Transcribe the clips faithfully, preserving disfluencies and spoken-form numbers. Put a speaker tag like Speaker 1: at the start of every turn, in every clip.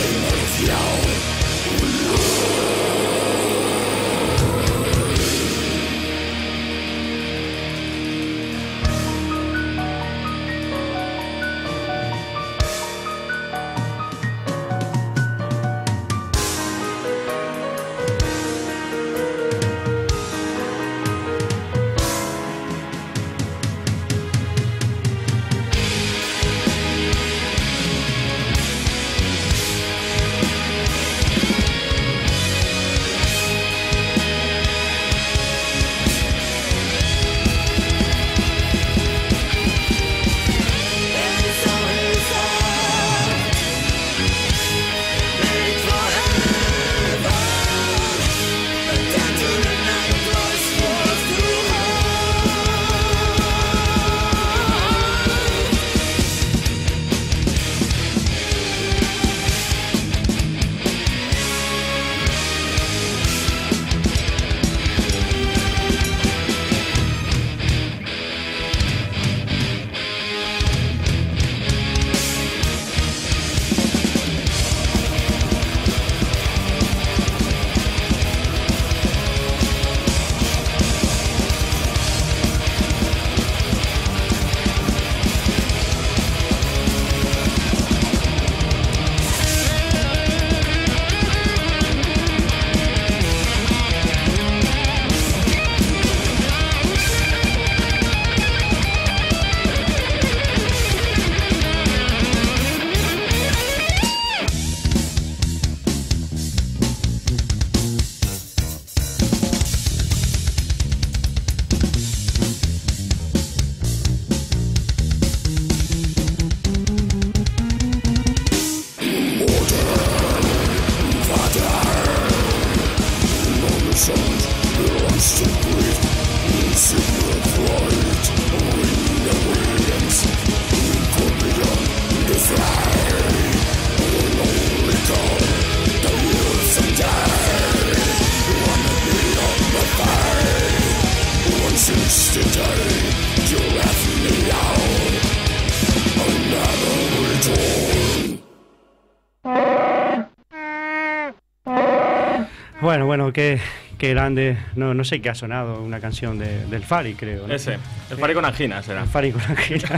Speaker 1: Bueno, bueno, qué, qué grande. No, no sé qué ha sonado, una canción de, del Fari, creo, ¿no?
Speaker 2: Ese, el Fari con angina será.
Speaker 1: El Fari con angina.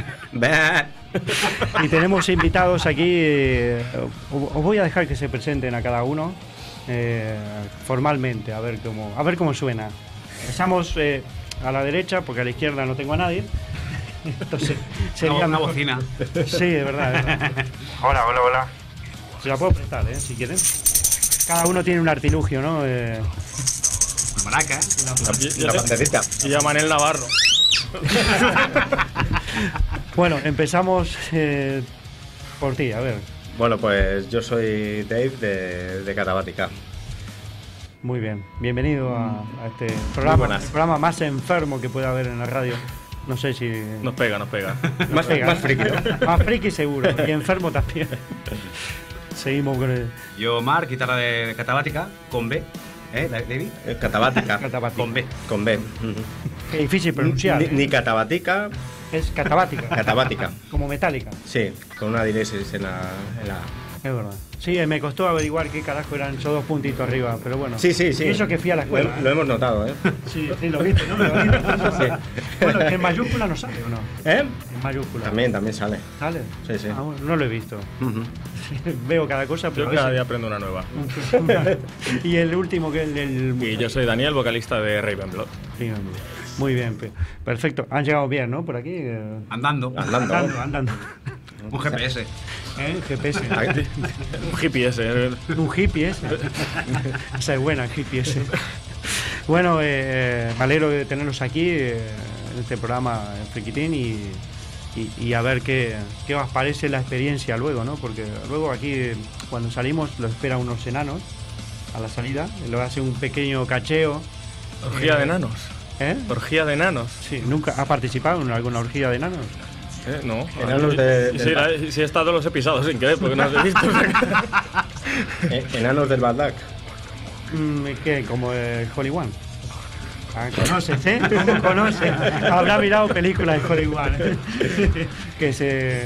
Speaker 1: Y tenemos invitados aquí. Eh, os voy a dejar que se presenten a cada uno eh, formalmente, a ver cómo, a ver cómo suena. Empezamos eh, a la derecha, porque a la izquierda no tengo a nadie. Entonces, sería
Speaker 3: una bocina.
Speaker 1: Sí, de verdad, de verdad.
Speaker 4: Hola, hola, hola.
Speaker 1: Se la puedo prestar, ¿eh? Si quieren. Cada uno tiene un artilugio, ¿no? Eh...
Speaker 3: Una maraca,
Speaker 2: la, la pandereta. Y a Manel Navarro.
Speaker 1: Bueno, empezamos eh, por ti, a ver.
Speaker 5: Bueno, pues yo soy Dave de, de Catabática.
Speaker 1: Muy bien, bienvenido a, a este programa, el programa más enfermo que pueda haber en la radio. No sé si...
Speaker 2: Nos pega, nos pega.
Speaker 1: Nos más, pega. Más friki, ¿no? Más friki seguro, y enfermo también. Seguimos con el...
Speaker 3: Yo, Marc, guitarra de Catabática, con B. ¿Eh, David?
Speaker 5: Eh, Catabática.
Speaker 1: Catabática.
Speaker 3: Con B.
Speaker 5: Con B.
Speaker 1: Qué difícil pronunciar.
Speaker 5: Ni,
Speaker 1: ¿eh?
Speaker 5: ni Catabática.
Speaker 1: Es Catabática.
Speaker 5: Catabática.
Speaker 1: Como metálica.
Speaker 5: Sí, con una diéresis en la, en la...
Speaker 1: Es verdad. Sí, me costó averiguar qué carajo eran esos dos puntitos arriba, pero bueno.
Speaker 5: Sí, sí, sí.
Speaker 1: Y eso que fui a la escuela.
Speaker 5: Lo, lo hemos notado, ¿eh?
Speaker 1: Sí, sí, lo viste, ¿no? Lo viste. Sí. Bueno, que en mayúscula no sale, ¿o no?
Speaker 5: ¿Eh?
Speaker 1: En mayúscula.
Speaker 5: También, también sale.
Speaker 1: ¿Sale?
Speaker 5: Sí, sí.
Speaker 1: Ah, bueno, no lo he visto.
Speaker 5: Uh-huh.
Speaker 1: Veo cada cosa, pero...
Speaker 2: Yo cada día aprendo una nueva.
Speaker 1: Y el último que el... el...
Speaker 2: Y yo soy Daniel, vocalista de Ravenblood.
Speaker 1: Muy bien, perfecto. Han llegado bien, ¿no? Por aquí.
Speaker 3: Andando.
Speaker 5: Andando.
Speaker 1: Andando, andando.
Speaker 3: Un G P S.
Speaker 1: ¿Eh? G P S.
Speaker 2: Un hippie ese.
Speaker 1: Un hippie ese. Esa es buena, hippie ese. Bueno, eh, me alegro de tenerlos aquí eh, en este programa en Friquitín y, y, y a ver qué, qué os parece la experiencia luego, ¿no? Porque luego aquí, cuando salimos, lo esperan unos enanos a la salida. Lo hace un pequeño cacheo.
Speaker 2: Orgía eh, de enanos.
Speaker 1: ¿Eh?
Speaker 2: Orgía de enanos.
Speaker 1: Sí, ¿nunca ha participado en alguna orgía de enanos?
Speaker 2: Eh, no.
Speaker 5: Enanos de,
Speaker 2: de sí, la, sí, he estado los he pisado sin querer porque no los he visto.
Speaker 5: Enanos del Bad Luck.
Speaker 1: ¿Qué? Como el Holy One. Ah, ¿conoces, eh? ¿Cómo conoces? Habrá mirado películas de Holy One. Que se,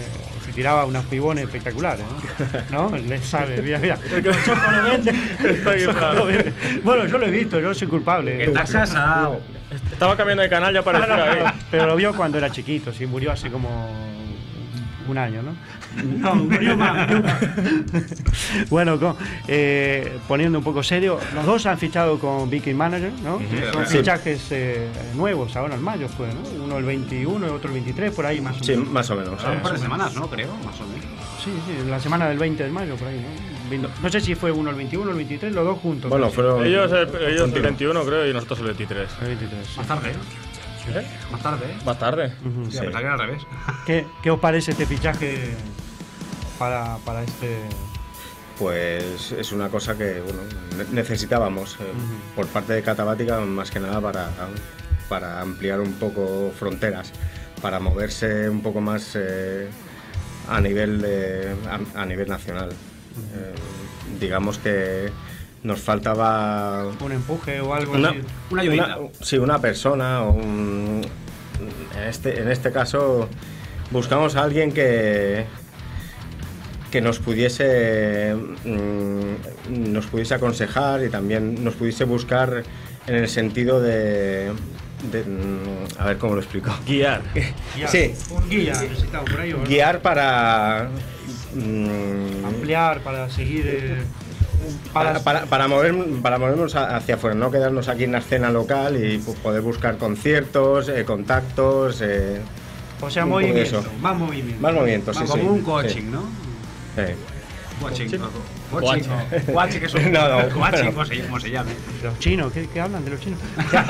Speaker 1: se tiraba unos pibones espectaculares, ¿no? ¿No? Le sabe, mira, mira. Choco lo vende. Choco lo vende. Bueno, yo lo he visto, yo soy culpable.
Speaker 3: Estás casado.
Speaker 2: Estaba cambiando de canal, ya apareció
Speaker 1: No, no,
Speaker 2: ahí.
Speaker 1: no, pero lo vio cuando era chiquito, sí, murió hace como un año, ¿no?
Speaker 3: No, murió más.
Speaker 1: Bueno, con- eh, poniendo un poco serio, los dos han fichado con Viking Manager, ¿no? Son
Speaker 5: Sí.
Speaker 1: fichajes eh, nuevos, ahora en mayo fue, ¿no? Uno el veintiuno y otro el veintitrés, por ahí más o
Speaker 5: Sí,
Speaker 1: menos.
Speaker 5: más o menos.
Speaker 3: Un par de semanas, ¿no? Creo, más o menos.
Speaker 1: Sí, sí, la semana del veinte de mayo, por ahí, ¿no? No sé si fue uno el veintiuno o el veintitrés, los dos juntos.
Speaker 5: Bueno,
Speaker 1: creo.
Speaker 5: fueron.
Speaker 2: Ellos, el, ellos el
Speaker 5: Continuo.
Speaker 2: veintiuno, creo, y nosotros el veintitrés.
Speaker 1: El veintitrés, sí.
Speaker 3: Más tarde, ¿eh?
Speaker 2: ¿Eh?
Speaker 3: Más tarde, ¿eh?
Speaker 2: Más tarde.
Speaker 1: Ujú.
Speaker 3: Sí, a pesar que era al revés.
Speaker 1: ¿Qué, ¿Qué os parece este fichaje para, para este...?
Speaker 5: Pues es una cosa que bueno, ne- necesitábamos eh,
Speaker 1: Ujú.
Speaker 5: por parte de Catabática, más que nada para, para ampliar un poco fronteras, para moverse un poco más eh, a nivel de, a, a nivel nacional. Eh, digamos que nos faltaba
Speaker 1: ¿Un empuje o algo
Speaker 5: una,
Speaker 1: así?
Speaker 3: Una ayudita.
Speaker 5: sí, una persona o un- en este en este caso buscamos a alguien que que nos pudiese mm, nos pudiese aconsejar y también nos pudiese buscar en el sentido de, de, mm, a ver cómo lo explico.
Speaker 2: Guiar.
Speaker 1: Guía.
Speaker 5: Sí.
Speaker 1: Un guía necesitamos por ahí, ¿o no?
Speaker 5: Guiar para mm,
Speaker 1: Ampliar, para seguir... eh,
Speaker 5: Para,
Speaker 1: para,
Speaker 5: para, para, mover, para movernos a- hacia afuera, no quedarnos aquí en la escena local y pu- poder buscar conciertos, eh, contactos. eh,
Speaker 1: o sea,
Speaker 5: un poco de
Speaker 1: movimiento,
Speaker 5: eso.
Speaker 1: más movimiento.
Speaker 5: Más movimiento, sí,
Speaker 3: Como
Speaker 5: sí.
Speaker 3: un coaching,
Speaker 5: sí.
Speaker 3: ¿no?
Speaker 5: Eh.
Speaker 3: Coaching.
Speaker 2: Coaching.
Speaker 3: Coaching. no. Coaching, que es un...
Speaker 5: No, no.
Speaker 3: Coaching, como se, como se llame.
Speaker 1: Los chinos, ¿qué, qué hablan de los chinos?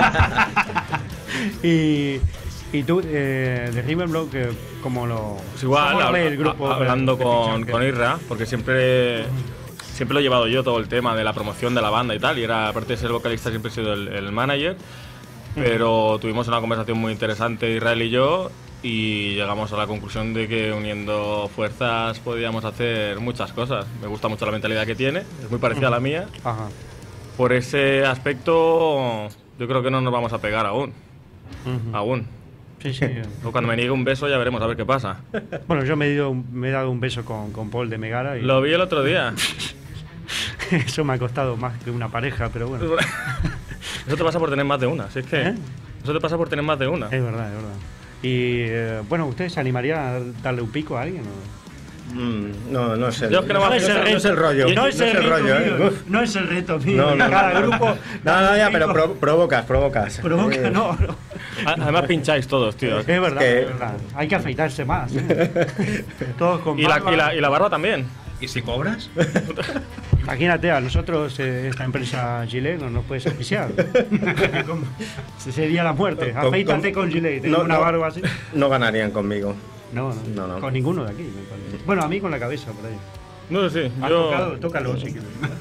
Speaker 1: y, y tú, eh, de Riverblock, eh, ¿cómo lo...?
Speaker 2: Pues igual,
Speaker 1: ¿cómo lo
Speaker 2: hab-
Speaker 1: ve el grupo
Speaker 2: ha- hablando
Speaker 1: de
Speaker 2: con,
Speaker 1: fichaje?
Speaker 2: con Irra, porque siempre, siempre lo he llevado yo todo el tema de la promoción de la banda y tal, y era, aparte de ser vocalista, siempre he sido el, el manager, pero tuvimos una conversación muy interesante Israel y yo, y llegamos a la conclusión de que uniendo fuerzas podíamos hacer muchas cosas. Me gusta mucho la mentalidad que tiene, es muy parecida a la mía.
Speaker 1: Ajá.
Speaker 2: Por ese aspecto, yo creo que no nos vamos a pegar aún,
Speaker 1: Ujú.
Speaker 2: aún.
Speaker 1: Sí, sí.
Speaker 2: O cuando me niegue un beso ya veremos a ver qué pasa.
Speaker 1: Bueno, yo me he, ido- me he dado un beso con, con Paul de Megara y
Speaker 2: Lo vi el otro día.
Speaker 1: eso me ha costado más que una pareja, pero bueno.
Speaker 2: Eso te pasa por tener más de una, si es que...
Speaker 1: ¿Eh?
Speaker 2: Eso te pasa por tener más de una.
Speaker 1: Es verdad, es verdad. Y eh, bueno, ¿ustedes se animarían a darle un pico a alguien? O?
Speaker 5: Mm, no, no es el,
Speaker 2: Yo es que no
Speaker 5: no
Speaker 2: me
Speaker 5: es
Speaker 2: hace-
Speaker 5: el, no es el rollo.
Speaker 1: No es el, reto
Speaker 5: rollo,
Speaker 1: mío,
Speaker 5: ¿eh? Uf.
Speaker 1: no es el reto mío.
Speaker 5: No, no,
Speaker 1: Cada
Speaker 5: no.
Speaker 1: grupo.
Speaker 5: No, no, ya, pero pro- provocas, provocas.
Speaker 1: Provoca,
Speaker 5: Eh,
Speaker 1: no, no.
Speaker 2: A- Además pincháis todos, tío.
Speaker 1: Es verdad,
Speaker 5: que-
Speaker 1: es verdad. Hay que afeitarse más. ¿eh? Todos con
Speaker 2: Y la,
Speaker 1: barba.
Speaker 2: y, la, y la barba también.
Speaker 3: ¿Y si cobras?
Speaker 1: Imagínate, a nosotros eh, esta empresa Gillette no nos puede auspiciar. Como- Sería la muerte.
Speaker 5: Con-
Speaker 1: Afeítate
Speaker 5: con-
Speaker 1: con Gillette. Tengo
Speaker 5: no,
Speaker 1: una
Speaker 5: no.
Speaker 1: barba así.
Speaker 5: No ganarían conmigo.
Speaker 1: No, no,
Speaker 5: No, no.
Speaker 1: Con ninguno de aquí, me parece. Bueno, a mí con la cabeza por ahí.
Speaker 2: No sé, sí.
Speaker 1: ¿Has
Speaker 2: Yo...
Speaker 1: tocado? Tócalo, sí.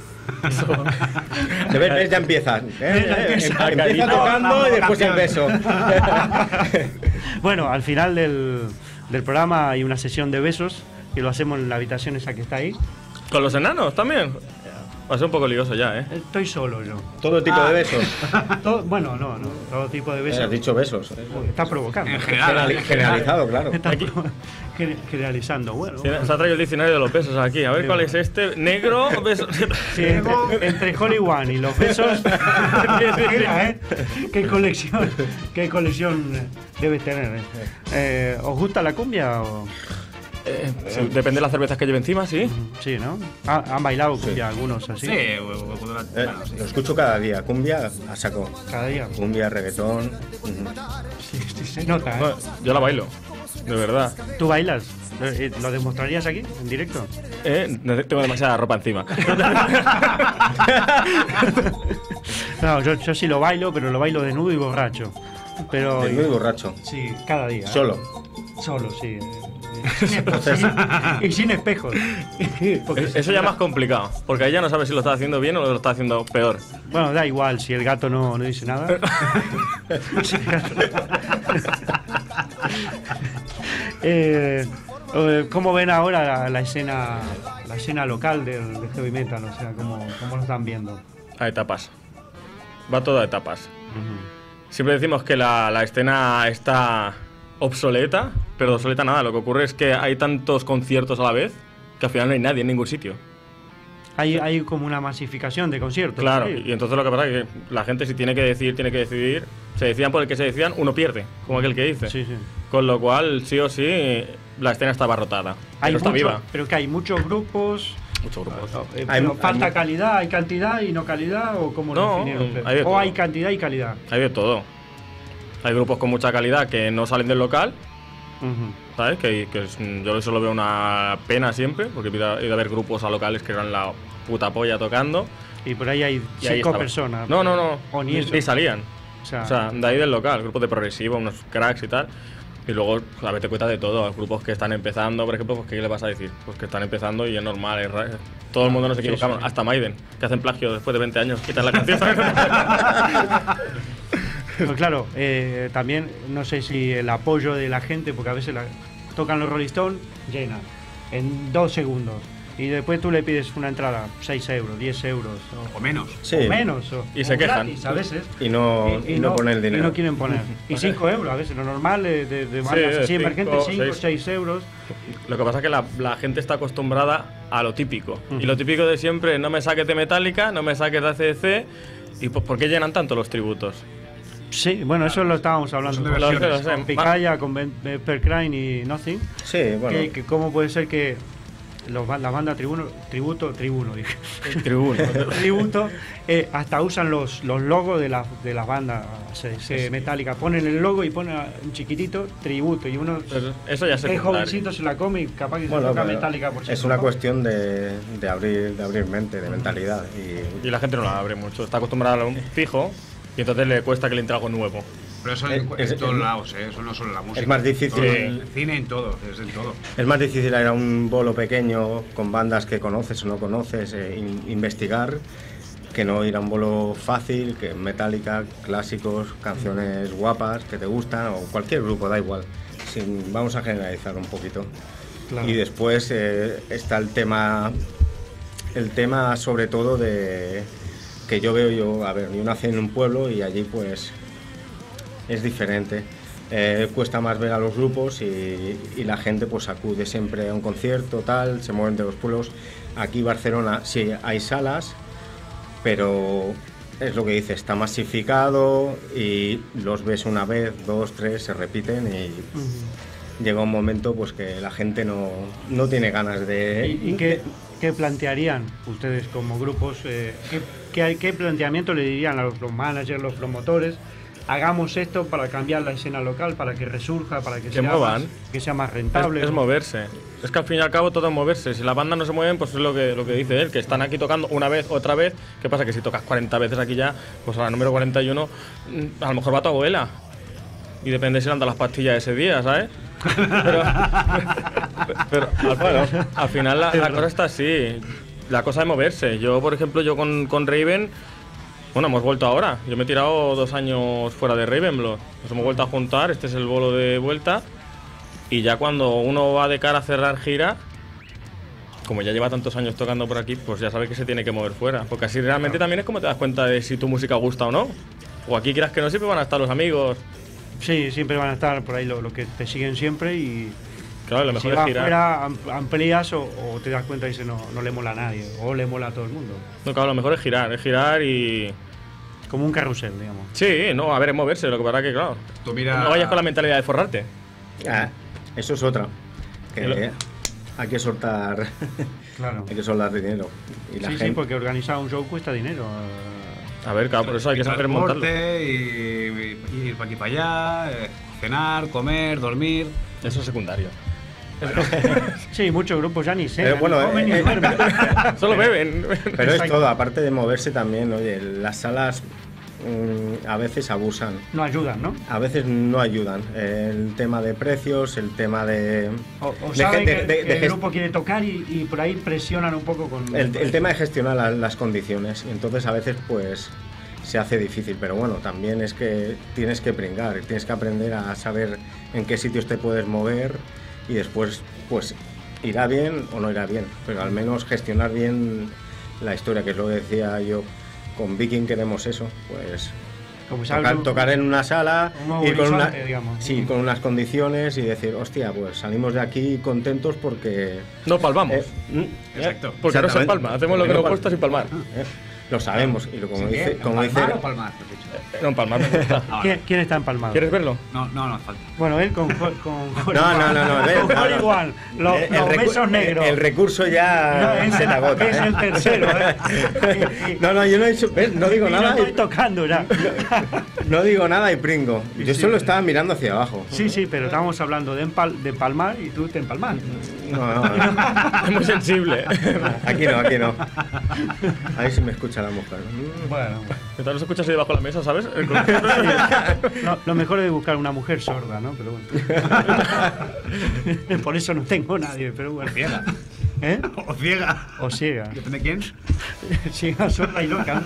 Speaker 5: De ver, ves, ya empiezas. ¿eh? Eh,
Speaker 1: empieza.
Speaker 5: em- Empieza
Speaker 2: No,
Speaker 5: tocando
Speaker 3: vamos,
Speaker 5: y después el
Speaker 3: campeón.
Speaker 5: beso.
Speaker 1: Bueno, al final del, del programa hay una sesión de besos que lo hacemos en la habitación esa que está ahí.
Speaker 2: ¿Con los enanos también? Va a ser un poco lioso ya, ¿eh?
Speaker 1: Estoy solo yo.
Speaker 5: Todo tipo de besos.
Speaker 1: Todo- bueno, no, no. Todo tipo de
Speaker 5: Eh,
Speaker 1: besos.
Speaker 5: Has dicho besos.
Speaker 1: Está provocando.
Speaker 3: En general.
Speaker 5: Generali- Generalizado, claro.
Speaker 1: Está pro- gener- generalizando. Bueno,
Speaker 2: Se ha traído el diccionario de los besos aquí. A ver cuál es este. Negro, beso.
Speaker 1: sí, entre, entre Holy One y los besos. Mira, ¿eh? ¿Qué colección, qué colección debes tener? ¿eh? Eh, ¿Os gusta la cumbia? O?
Speaker 2: Eh, sí, depende de las cervezas que lleve encima, sí.
Speaker 1: Sí, ¿no? Ha- ¿Han bailado cumbia algunos así?
Speaker 3: Sí, o- o- o-
Speaker 5: Eh,
Speaker 3: bueno, sí.
Speaker 5: Lo escucho cada día. Cumbia a saco.
Speaker 1: Cada día.
Speaker 5: Cumbia, reggaetón. ujú.
Speaker 1: Sí, sí, se nota, ¿eh?
Speaker 2: Bueno, yo la bailo, de verdad.
Speaker 1: ¿Tú bailas? Eh, ¿Lo demostrarías aquí, en directo?
Speaker 2: Eh, no tengo demasiada ropa encima.
Speaker 1: No, yo, yo sí lo bailo, pero lo bailo desnudo y borracho. Pero
Speaker 5: Es muy borracho.
Speaker 1: sí, cada día. ¿eh?
Speaker 5: Solo.
Speaker 1: Solo, sí. eh, Sin espejos. y sin espejos. Porque
Speaker 2: Eh, Eso ya es más complicado, porque ahí ya no sabes si lo estás haciendo bien o lo estás haciendo peor.
Speaker 1: Bueno, da igual, si el gato no, no dice nada. Si el gato- Eh, eh, ¿Cómo ven ahora la, la escena la escena local del, del heavy metal? O sea, ¿cómo, cómo lo están viendo?
Speaker 2: A etapas. Va todo a etapas. Siempre decimos que la, la escena está obsoleta, pero obsoleta nada. Lo que ocurre es que hay tantos conciertos a la vez que al final no hay nadie en ningún sitio.
Speaker 1: Hay, hay como una masificación de conciertos.
Speaker 2: Claro,
Speaker 1: ¿sí?
Speaker 2: y entonces lo que pasa es que la gente si tiene que decidir, tiene que decidir. Se decían por el que se decían, uno pierde, como aquel que dice.
Speaker 1: Sí, sí.
Speaker 2: Con lo cual, sí o sí, la escena está abarrotada.
Speaker 1: Hay
Speaker 2: Pero está
Speaker 1: mucho-
Speaker 2: viva.
Speaker 1: Pero que hay muchos grupos.
Speaker 2: Muchos grupos.
Speaker 1: eh,
Speaker 5: Hay-
Speaker 1: pero
Speaker 5: hay
Speaker 1: falta
Speaker 5: mu-
Speaker 1: calidad, hay cantidad y no calidad, o cómo lo
Speaker 2: No,
Speaker 1: definieron ustedes?
Speaker 2: hay de
Speaker 1: O
Speaker 2: todo.
Speaker 1: hay cantidad y calidad.
Speaker 2: Hay de todo. Hay grupos con mucha calidad que no salen del local,
Speaker 1: Ujú.
Speaker 2: ¿sabes? Que, que es- yo eso lo veo una pena siempre, porque he ido a- he ido a ver grupos a locales que eran la puta polla tocando.
Speaker 1: Y por ahí hay
Speaker 2: Y ahí
Speaker 1: cinco
Speaker 2: estaba.
Speaker 1: personas.
Speaker 2: No, no, no.
Speaker 1: O ni
Speaker 2: ni,
Speaker 1: eso.
Speaker 2: ni salían.
Speaker 1: O sea,
Speaker 2: O sea, de ahí del local, grupos de progresivo, unos cracks y tal. Y luego, a ver, te cuenta de todo. Hay grupos que están empezando, por ejemplo, pues ¿qué le vas a decir? Pues que están empezando y es normal. es ra- todo el mundo nos
Speaker 1: Sí,
Speaker 2: equivocamos.
Speaker 1: sí.
Speaker 2: Hasta Maiden, que hacen plagio después de veinte años, quitan la canción.
Speaker 1: pues claro, eh, también no sé si el apoyo de la gente, porque a veces la- tocan los Rolling Stones, llena, en dos segundos. Y después tú le pides una entrada, seis euros, diez euros, o,
Speaker 3: O menos.
Speaker 5: Sí.
Speaker 1: o menos. O,
Speaker 2: Y
Speaker 1: o
Speaker 2: se quejan.
Speaker 1: gratis a veces.
Speaker 5: Y no, y no poner el dinero.
Speaker 1: Y no quieren poner. Y cinco euros, a veces, lo normal de, de, de
Speaker 2: Sí,
Speaker 1: bandas
Speaker 2: de
Speaker 1: así
Speaker 2: cinco,
Speaker 1: emergentes, cinco,
Speaker 2: seis.
Speaker 1: seis euros.
Speaker 2: Lo que pasa es que la, la gente está acostumbrada a lo típico. Y lo típico de siempre, no me saques de Metallica, no me saques de A C D C. ¿Y por, por qué llenan tanto los tributos?
Speaker 1: Sí, bueno, eso lo estábamos hablando.
Speaker 3: Son de
Speaker 1: con-
Speaker 3: versiones.
Speaker 2: Lo sé, lo sé.
Speaker 1: Con Picaya, con Ben- Per Crane y Nothing.
Speaker 5: Sí, bueno.
Speaker 1: Que, que cómo puede ser que los, ba- la banda tribuno, tributo, tribuno, dije.
Speaker 2: Tribuno.
Speaker 1: tributo, eh, hasta usan los, los logos de las de las bandas se, se metálicas. Ponen el logo y ponen un chiquitito, tributo. Y uno
Speaker 2: Pero eso ya es
Speaker 1: es
Speaker 2: secundario.
Speaker 1: jovencito, se la come y capaz que se
Speaker 5: Bueno,
Speaker 1: toca
Speaker 5: pero
Speaker 1: metálica por si
Speaker 5: es
Speaker 1: se
Speaker 5: una
Speaker 1: lo-
Speaker 5: cuestión de, de abrir de abrir mente, de mentalidad. Y,
Speaker 2: Y la gente no la abre mucho. Está acostumbrada a un fijo y entonces le cuesta que le entre algo nuevo.
Speaker 3: Pero eso
Speaker 5: Es-
Speaker 3: en,
Speaker 5: es-
Speaker 3: en todos
Speaker 5: es-
Speaker 3: lados, ¿eh? Eso no solo en la música.
Speaker 5: es más difícil-
Speaker 3: Todo, en el cine, en todo, es en todo.
Speaker 5: es más difícil ir a un bolo pequeño con bandas que conoces o no conoces, eh, in- investigar, que no ir a un bolo fácil, que Metallica, clásicos, canciones guapas que te gustan, o cualquier grupo, da igual. Sin, vamos a generalizar un poquito.
Speaker 1: Claro.
Speaker 5: Y después eh, está el tema, el tema sobre todo de que yo veo yo, a ver, yo nací en un pueblo y allí pues es diferente. Eh, cuesta más ver a los grupos y, y la gente pues acude siempre a un concierto, tal, se mueven de los pueblos. Aquí Barcelona sí hay salas, pero es lo que dice, está masificado y los ves una vez, dos, tres, se repiten y
Speaker 1: Ujú.
Speaker 5: llega un momento pues que la gente no, no tiene ganas de...
Speaker 1: ¿Y, y qué, qué plantearían ustedes como grupos? eh, ¿qué, qué, qué planteamiento le dirían a los, los managers, los promotores? Hagamos esto para cambiar la escena local, para que resurja, para que,
Speaker 2: Que
Speaker 1: sea,
Speaker 2: muevan.
Speaker 1: Más, que sea más
Speaker 2: Es,
Speaker 1: rentable.
Speaker 2: es moverse. Es que al fin y al cabo todo es moverse. Si las bandas no se mueven, pues es lo que, lo que dice él, que están aquí tocando una vez, otra vez. ¿Qué pasa? Que si tocas cuarenta veces aquí ya, pues a la número cuarenta y uno, mm, a lo mejor va tu abuela. Y depende si le han dado las pastillas ese día, ¿sabes? Pero, pero al, final, al final la, la cosa está así. La cosa es moverse. Yo, por ejemplo, yo con, con Raven, bueno, hemos vuelto ahora. Yo me he tirado dos años fuera de Ravenblood. Nos hemos vuelto a juntar, este es el bolo de vuelta. Y ya cuando uno va de cara a cerrar gira, como ya lleva tantos años tocando por aquí, pues ya sabe que se tiene que mover fuera. Porque así realmente también es como te das cuenta de si tu música gusta o no. O aquí quieras que no, siempre van a estar los amigos.
Speaker 1: Sí, siempre van a estar por ahí los lo que te siguen siempre y
Speaker 2: Claro, lo
Speaker 1: si
Speaker 2: mejor
Speaker 1: vas
Speaker 2: es girar.
Speaker 1: fuera am- amplías o, o te das cuenta y dices no, no le mola a nadie o le mola a todo el mundo.
Speaker 2: No, claro, lo mejor es girar, es girar y...
Speaker 1: Como un carrusel, digamos.
Speaker 2: Sí, no, a ver, es moverse, lo que pasa que, claro,
Speaker 3: Tú mira,
Speaker 2: no vayas con la mentalidad de forrarte.
Speaker 5: Ah, eso es otra. Que
Speaker 2: Lo-
Speaker 5: hay que soltar,
Speaker 1: Claro.
Speaker 5: hay que soltar dinero. Y la
Speaker 1: Sí,
Speaker 5: gente,
Speaker 1: sí, porque organizar un show cuesta dinero. eh.
Speaker 2: A ver, claro, por eso hay que saber montarlo.
Speaker 3: transporte y, y ir para aquí para allá, eh, cenar, comer, dormir.
Speaker 2: Eso es secundario.
Speaker 1: Sí, muchos grupos ya ni sé.
Speaker 5: Pero bueno,
Speaker 1: comen ni
Speaker 5: eh, eh,
Speaker 1: duermen.
Speaker 2: Solo beben.
Speaker 5: Pero es
Speaker 1: Exacto.
Speaker 5: todo, aparte de moverse también, oye, las salas mm, a veces abusan,
Speaker 1: No ayudan, ¿no?
Speaker 5: a veces no ayudan. El tema de precios, el tema de...
Speaker 1: O, o
Speaker 5: de
Speaker 1: saben
Speaker 5: ge- de-
Speaker 1: que,
Speaker 5: de-
Speaker 1: que
Speaker 5: de
Speaker 1: el
Speaker 5: gest-
Speaker 1: grupo quiere tocar y, y por ahí presionan un poco con...
Speaker 5: el, el tema de gestionar la- las condiciones. Y entonces a veces pues se hace difícil, pero bueno, también es que tienes que pringar, tienes que aprender a saber en qué sitios te puedes mover y después pues irá bien o no irá bien, pero al menos gestionar bien la historia, que es lo que decía yo, con Viking queremos eso, pues
Speaker 1: Como es
Speaker 5: tocar,
Speaker 1: algo-
Speaker 5: tocar en una sala
Speaker 1: un nuevo
Speaker 5: y con, una,
Speaker 1: horizonte, digamos.
Speaker 5: sí, con unas condiciones y decir, hostia, pues salimos de aquí contentos porque...
Speaker 2: No palmamos.
Speaker 5: eh, mm,
Speaker 3: Exacto.
Speaker 2: Porque ahora se
Speaker 5: exactamente.
Speaker 2: palma. Hacemos lo que nos
Speaker 5: Pal-
Speaker 2: gusta sin palmar.
Speaker 5: eh, Lo sabemos. Y lo, como
Speaker 3: ¿Sí
Speaker 5: dice...
Speaker 3: qué?
Speaker 5: Como dice
Speaker 3: ¿Palmar o palmar? Has dicho.
Speaker 2: No, en palmar me gusta.
Speaker 3: Ah,
Speaker 1: ¿Quién, quién está empalmado?
Speaker 2: ¿Quieres verlo?
Speaker 3: No, no, no hace falta.
Speaker 1: Bueno, él con con, con
Speaker 5: No, no, no, no,
Speaker 1: Con
Speaker 5: no, no.
Speaker 1: igual. Los,
Speaker 5: el,
Speaker 1: los
Speaker 5: recu-
Speaker 1: besos negros.
Speaker 5: el recurso ya
Speaker 1: No, es-
Speaker 5: se te agota.
Speaker 1: es
Speaker 5: ¿eh?
Speaker 1: el tercero, ¿eh?
Speaker 5: No, no, yo no he dicho... ¿ves? No digo
Speaker 1: Y no
Speaker 5: nada
Speaker 1: estoy
Speaker 5: y,
Speaker 1: tocando ya.
Speaker 5: no digo nada y pringo. Yo solo estaba mirando hacia abajo.
Speaker 1: Sí, sí, pero estábamos hablando de, empal, de palmar y tú te empalmas.
Speaker 5: No, no, no.
Speaker 2: Es muy sensible.
Speaker 5: Aquí no, aquí no. A ver si me escucha la mujer.
Speaker 1: Bueno,
Speaker 2: ¿Qué tal los escuchas ahí debajo de la mesa, sabes?
Speaker 1: no, lo mejor es buscar una mujer sorda, ¿no? Pero bueno. Por eso no tengo nadie, pero bueno.
Speaker 3: Ciega.
Speaker 1: ¿Eh?
Speaker 3: O ciega.
Speaker 1: O ciega.
Speaker 3: Depende de quién.
Speaker 1: Ciega, sorda y loca.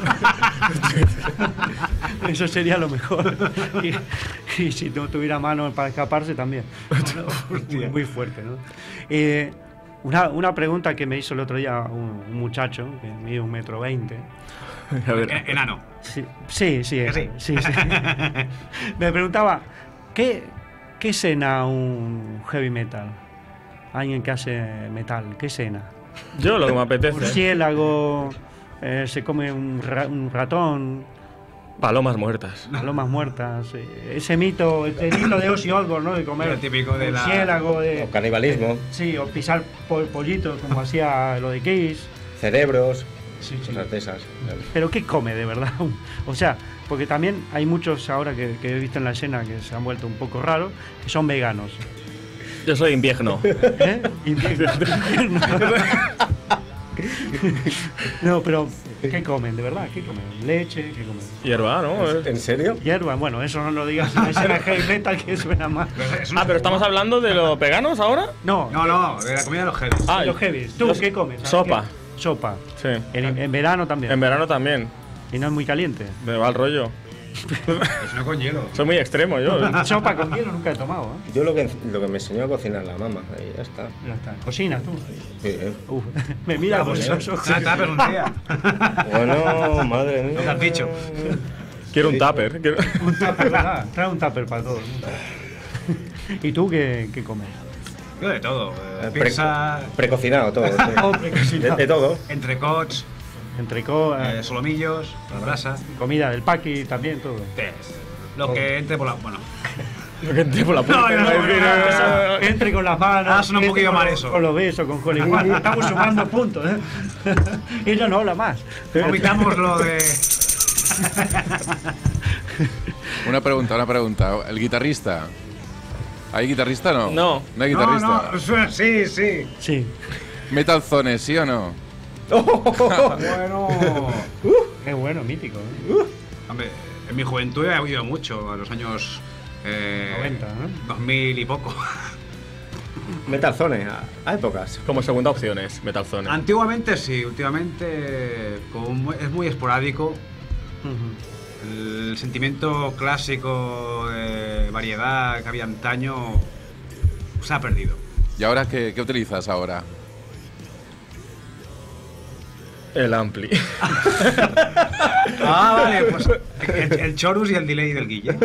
Speaker 1: Eso sería lo mejor. Y, y si no tuviera mano para escaparse también. Muy, muy fuerte, ¿no? Eh, una, una pregunta que me hizo el otro día un, un muchacho que mide un metro veinte.
Speaker 2: A ver.
Speaker 3: En- Enano.
Speaker 1: Sí, sí, sí,
Speaker 3: ¿Que
Speaker 1: era,
Speaker 3: sí?
Speaker 1: sí, sí. Me preguntaba, ¿qué, ¿qué cena un heavy metal? Alguien que hace metal, ¿qué cena?
Speaker 2: Yo lo que me apetece.
Speaker 1: Murciélago, eh, se come un, ra- un ratón,
Speaker 2: Palomas muertas.
Speaker 1: palomas muertas, eh, ese mito, ese mito de Ozzy Osbourne, ¿no? De comer
Speaker 3: El típico de la-
Speaker 1: murciélago, de,
Speaker 5: O canibalismo,
Speaker 1: sí, o pisar po- pollitos como hacía lo de Kiss.
Speaker 5: cerebros,
Speaker 1: Sí, sí.
Speaker 5: cosas de esas.
Speaker 1: Pero ¿qué come de verdad? O sea, porque también hay muchos ahora que, que he visto en la escena que se han vuelto un poco raros, que son veganos.
Speaker 2: Yo soy invierno.
Speaker 1: ¿Eh? Invierno. No, pero ¿qué comen de verdad? ¿Qué comen? Leche, ¿qué comen?
Speaker 2: Hierba, ¿no?
Speaker 5: ¿En serio?
Speaker 1: Hierba, bueno, eso no lo digas en la escena heavy metal que suena más.
Speaker 3: Es una-
Speaker 2: Ah, pero estamos hablando de los veganos ahora.
Speaker 1: No,
Speaker 3: No, no, de la comida de los heavy.
Speaker 2: Ah,
Speaker 1: los heavy. ¿Tú
Speaker 2: los-
Speaker 1: qué comes?
Speaker 2: Sopa.
Speaker 1: ¿Qué? Sopa.
Speaker 2: Sí.
Speaker 1: En, en verano también.
Speaker 2: En verano también.
Speaker 1: Y no es muy caliente.
Speaker 2: Me va el rollo.
Speaker 3: Es no con hielo.
Speaker 2: Soy muy extremo yo.
Speaker 1: Sopa con hielo nunca he tomado, ¿eh?
Speaker 5: Yo lo que, lo que me enseñó a cocinar la mamá, ahí ya está.
Speaker 1: Ya está. Cocinas tú.
Speaker 5: Sí, ¿eh?
Speaker 1: Uf, me mira con esos ojos.
Speaker 3: Ah, tupper un día.
Speaker 5: Bueno, madre mía.
Speaker 3: Lo que has dicho.
Speaker 2: Quiero un tupper. quiero-
Speaker 1: Un tupper, ¿verdad? Trae un tupper para todos. ¿Y tú qué, qué comes?
Speaker 3: Yo de todo. eh,
Speaker 5: Eh, pre-
Speaker 3: Pizza,
Speaker 5: Precocinado todo. sí.
Speaker 1: Oh, precocinado.
Speaker 5: De, de todo.
Speaker 3: entrecots,
Speaker 1: Entrecó,
Speaker 3: eh,
Speaker 1: eh,
Speaker 3: solomillos, la brasa.
Speaker 1: comida del paqui también, todo.
Speaker 3: Tes. Lo que entre por la. Bueno.
Speaker 2: Lo que entré por la puerta.
Speaker 3: No, no, no,
Speaker 2: iba a decir,
Speaker 3: no, no,
Speaker 2: eh,
Speaker 1: Que entre con las manos.
Speaker 3: Ah, suena un
Speaker 1: que entre
Speaker 3: poquillo
Speaker 1: con
Speaker 3: mal
Speaker 1: los-
Speaker 3: eso.
Speaker 1: Con los besos, con Holly Juan. Estamos sumando puntos, ¿eh? Ella no habla más.
Speaker 3: Omitamos lo de.
Speaker 4: Una pregunta, una pregunta. ¿El guitarrista? ¿Hay guitarrista o no?
Speaker 2: No.
Speaker 4: No hay guitarrista.
Speaker 3: No, no, suena- sí, sí.
Speaker 1: Sí.
Speaker 4: Metal Zone, ¿sí o no?
Speaker 3: Bueno.
Speaker 1: Qué bueno, mítico. ¿eh?
Speaker 3: Hombre, en mi juventud he oído mucho, a los años. Eh,
Speaker 1: noventa, ¿no?
Speaker 3: dos mil y poco.
Speaker 5: Metal Zone, a, a épocas.
Speaker 2: Como segunda opción es Metal Zone.
Speaker 3: Antiguamente sí, últimamente como mu- es muy esporádico.
Speaker 1: Ujú.
Speaker 3: El sentimiento clásico de variedad que había antaño se ha perdido.
Speaker 4: ¿Y ahora qué, qué utilizas ahora?
Speaker 2: El Ampli.
Speaker 3: Ah, vale, pues el, el chorus y el delay del Guille.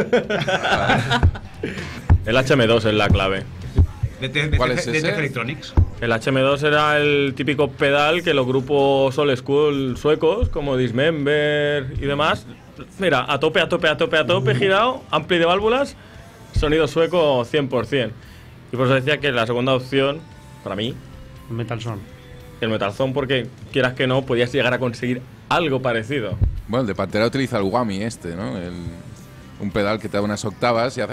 Speaker 2: El H M dos es la clave.
Speaker 3: De, de, de,
Speaker 4: ¿Cuál
Speaker 3: de-
Speaker 4: es
Speaker 3: de
Speaker 4: ese?
Speaker 3: Tech Electronics.
Speaker 2: El H M dos era el típico pedal que los grupos old school suecos, como Dismember y demás, mira, a tope, a tope, a tope, a tope, girado, ampli de válvulas, sonido sueco cien por cien. Y por eso decía que la segunda opción, para mí,
Speaker 1: Metal Son.
Speaker 2: el Metal Zone, porque quieras que no, podías llegar a conseguir algo parecido.
Speaker 4: Bueno, el de Pantera utiliza el Whammy este, ¿no? El- un pedal que te da unas octavas y hace...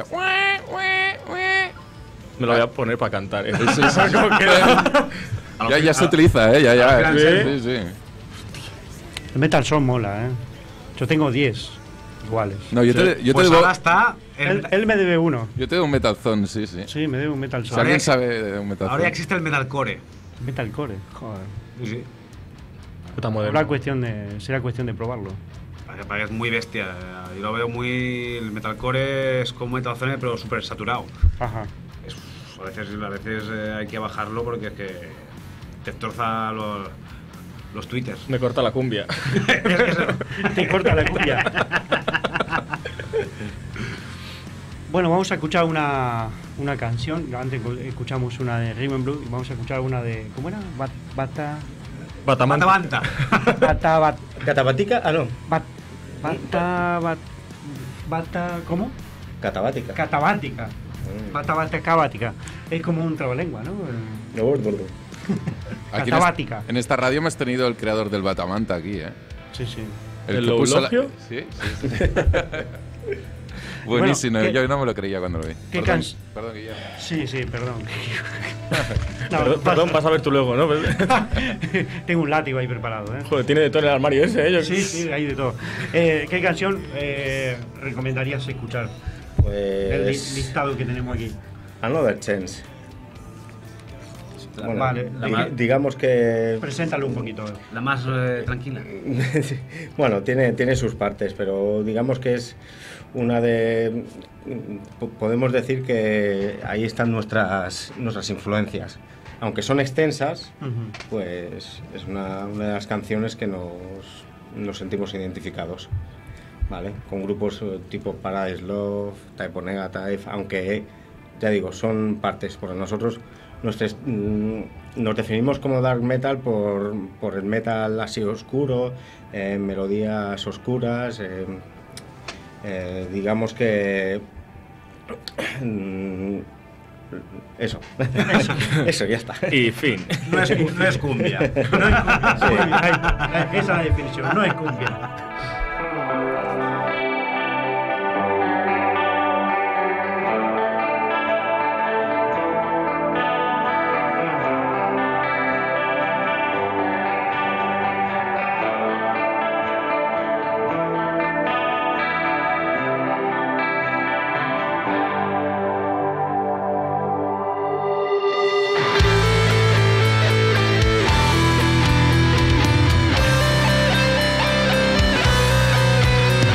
Speaker 2: Me lo voy a poner para cantar. ¿eh?
Speaker 4: Sí, sí, sí.
Speaker 2: Como que-
Speaker 4: Ya, ya se utiliza, ¿eh? Ya, ya.
Speaker 3: ¿Sí?
Speaker 4: Sí, sí.
Speaker 1: El Metal Son mola, ¿eh? Yo tengo diez iguales.
Speaker 4: No, yo te, yo te
Speaker 3: Pues
Speaker 4: debo,
Speaker 3: ahora está. el-
Speaker 1: Él, él me debe uno.
Speaker 4: yo te debo un Metal Zone, sí, sí.
Speaker 1: Sí, me debe un Metal
Speaker 4: Si
Speaker 1: Son.
Speaker 4: alguien
Speaker 3: ya-
Speaker 4: sabe de un Metal
Speaker 3: ahora ya
Speaker 4: Zone.
Speaker 3: existe el metalcore.
Speaker 1: Metal Core, joder.
Speaker 3: Sí, sí.
Speaker 2: Puta moderno.
Speaker 1: Habrá cuestión de, será cuestión de probarlo.
Speaker 3: Para que- para que es muy bestia. Yo lo veo muy. El metalcore es como Metal Zone, pero súper saturado.
Speaker 1: Ajá.
Speaker 3: Es- a veces, a veces eh, hay que bajarlo porque es que te destroza los, los twitters.
Speaker 2: Me corta la cumbia.
Speaker 1: Te corta la cumbia. Bueno, vamos a escuchar una, una canción. Antes escuchamos una de Rhythm and Blues y vamos a escuchar una de... ¿Cómo era? Bat, bata...
Speaker 2: Batamanta.
Speaker 3: Bata,
Speaker 1: Bata... Bat,
Speaker 5: ¿Catabatica? Ah, no.
Speaker 1: bat, bata... Bat, bata... ¿Cómo?
Speaker 5: Catabática.
Speaker 1: Catabática.
Speaker 5: Mm.
Speaker 1: Bata, bata, cabática. Es como un trabalengua, ¿no?
Speaker 5: Gordo.
Speaker 4: Aquí en,
Speaker 1: Catabática.
Speaker 4: es- en esta radio hemos tenido el creador del Batamanta aquí, ¿eh?
Speaker 1: Sí, sí.
Speaker 2: ¿El
Speaker 4: que puso la-
Speaker 2: eulogio?
Speaker 4: Sí, sí, sí. Buenísimo,
Speaker 1: Bueno, ¿qué-
Speaker 4: yo no me lo creía cuando lo vi.
Speaker 1: qué
Speaker 4: Perdón,
Speaker 1: cans-
Speaker 4: perdón, Guillermo.
Speaker 1: Sí, sí, perdón. No,
Speaker 2: Perdón, perdón, vas a ver tú luego, ¿no?
Speaker 1: Tengo un látigo ahí preparado, ¿eh?
Speaker 2: Joder, tiene de todo en el armario ese, ¿eh?
Speaker 1: Sí, sí, hay de todo. Eh, ¿Qué canción eh, recomendarías escuchar? El li-
Speaker 5: Pues.
Speaker 1: listado que tenemos aquí.
Speaker 5: Another Chance. Bueno,
Speaker 1: Vale,
Speaker 5: di-
Speaker 3: la-
Speaker 5: digamos que.
Speaker 1: Preséntalo un poquito.
Speaker 3: La más eh, tranquila.
Speaker 5: Bueno, tiene, tiene sus partes, pero digamos que es una de... po- Podemos decir que ahí están nuestras, nuestras influencias. Aunque son extensas,
Speaker 1: Ujú.
Speaker 5: pues es una, una de las canciones que nos, nos sentimos identificados. ¿Vale? Con grupos eh, tipo Paradise Love, Type O Negative, aunque ya digo, son partes, porque nosotros nuestros, mm, nos definimos como dark metal por, por el metal así oscuro, eh, melodías oscuras, eh, eh, digamos que... mm, eso, eso, ya está.
Speaker 2: Y fin.
Speaker 3: No es, cu- no es cumbia.
Speaker 1: No es cumbia. Muy bien, ahí, ahí, esa es la definición. No es cumbia.
Speaker 6: Thank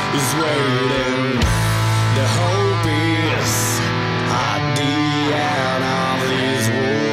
Speaker 6: is waiting. The hope is at the end of these walls.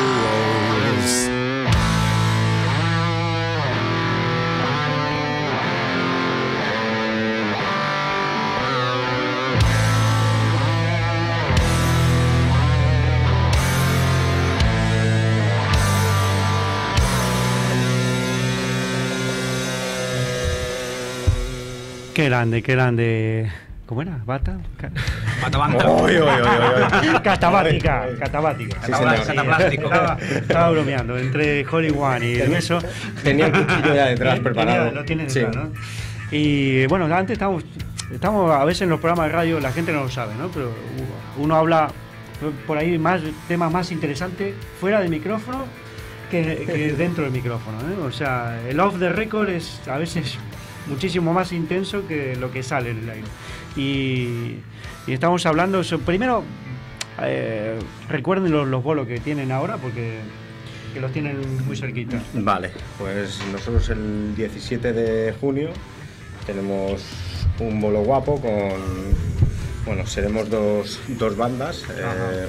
Speaker 1: Qué grande, qué grande. ¿Cómo era? ¿Bata? Ca-
Speaker 3: Matabanda.
Speaker 5: Oy, oy, oy, oy, oy.
Speaker 1: Catabática, catabática.
Speaker 5: Sí,
Speaker 3: Catapla-
Speaker 5: señor.
Speaker 3: Cataplástico.
Speaker 1: Estaba, estaba bromeando entre Holy One y el beso.
Speaker 5: Tenía el cuchillo ya detrás
Speaker 1: Tenía-
Speaker 5: preparado.
Speaker 1: Lo tiene
Speaker 5: Sí.
Speaker 1: detrás, ¿no? Y bueno, antes estamos, estamos a veces en los programas de radio, la gente no lo sabe, ¿no? Pero uno habla por ahí más temas más interesantes fuera del micrófono que, que dentro del micrófono, ¿eh? O sea, el off the record es a veces muchísimo más intenso que lo que sale en el aire. Y, y estamos hablando, so- primero, eh, recuerden los, los bolos que tienen ahora, porque que los tienen muy cerquita.
Speaker 5: Vale, pues nosotros el diecisiete de junio tenemos un bolo guapo con, bueno, seremos dos, dos bandas, eh,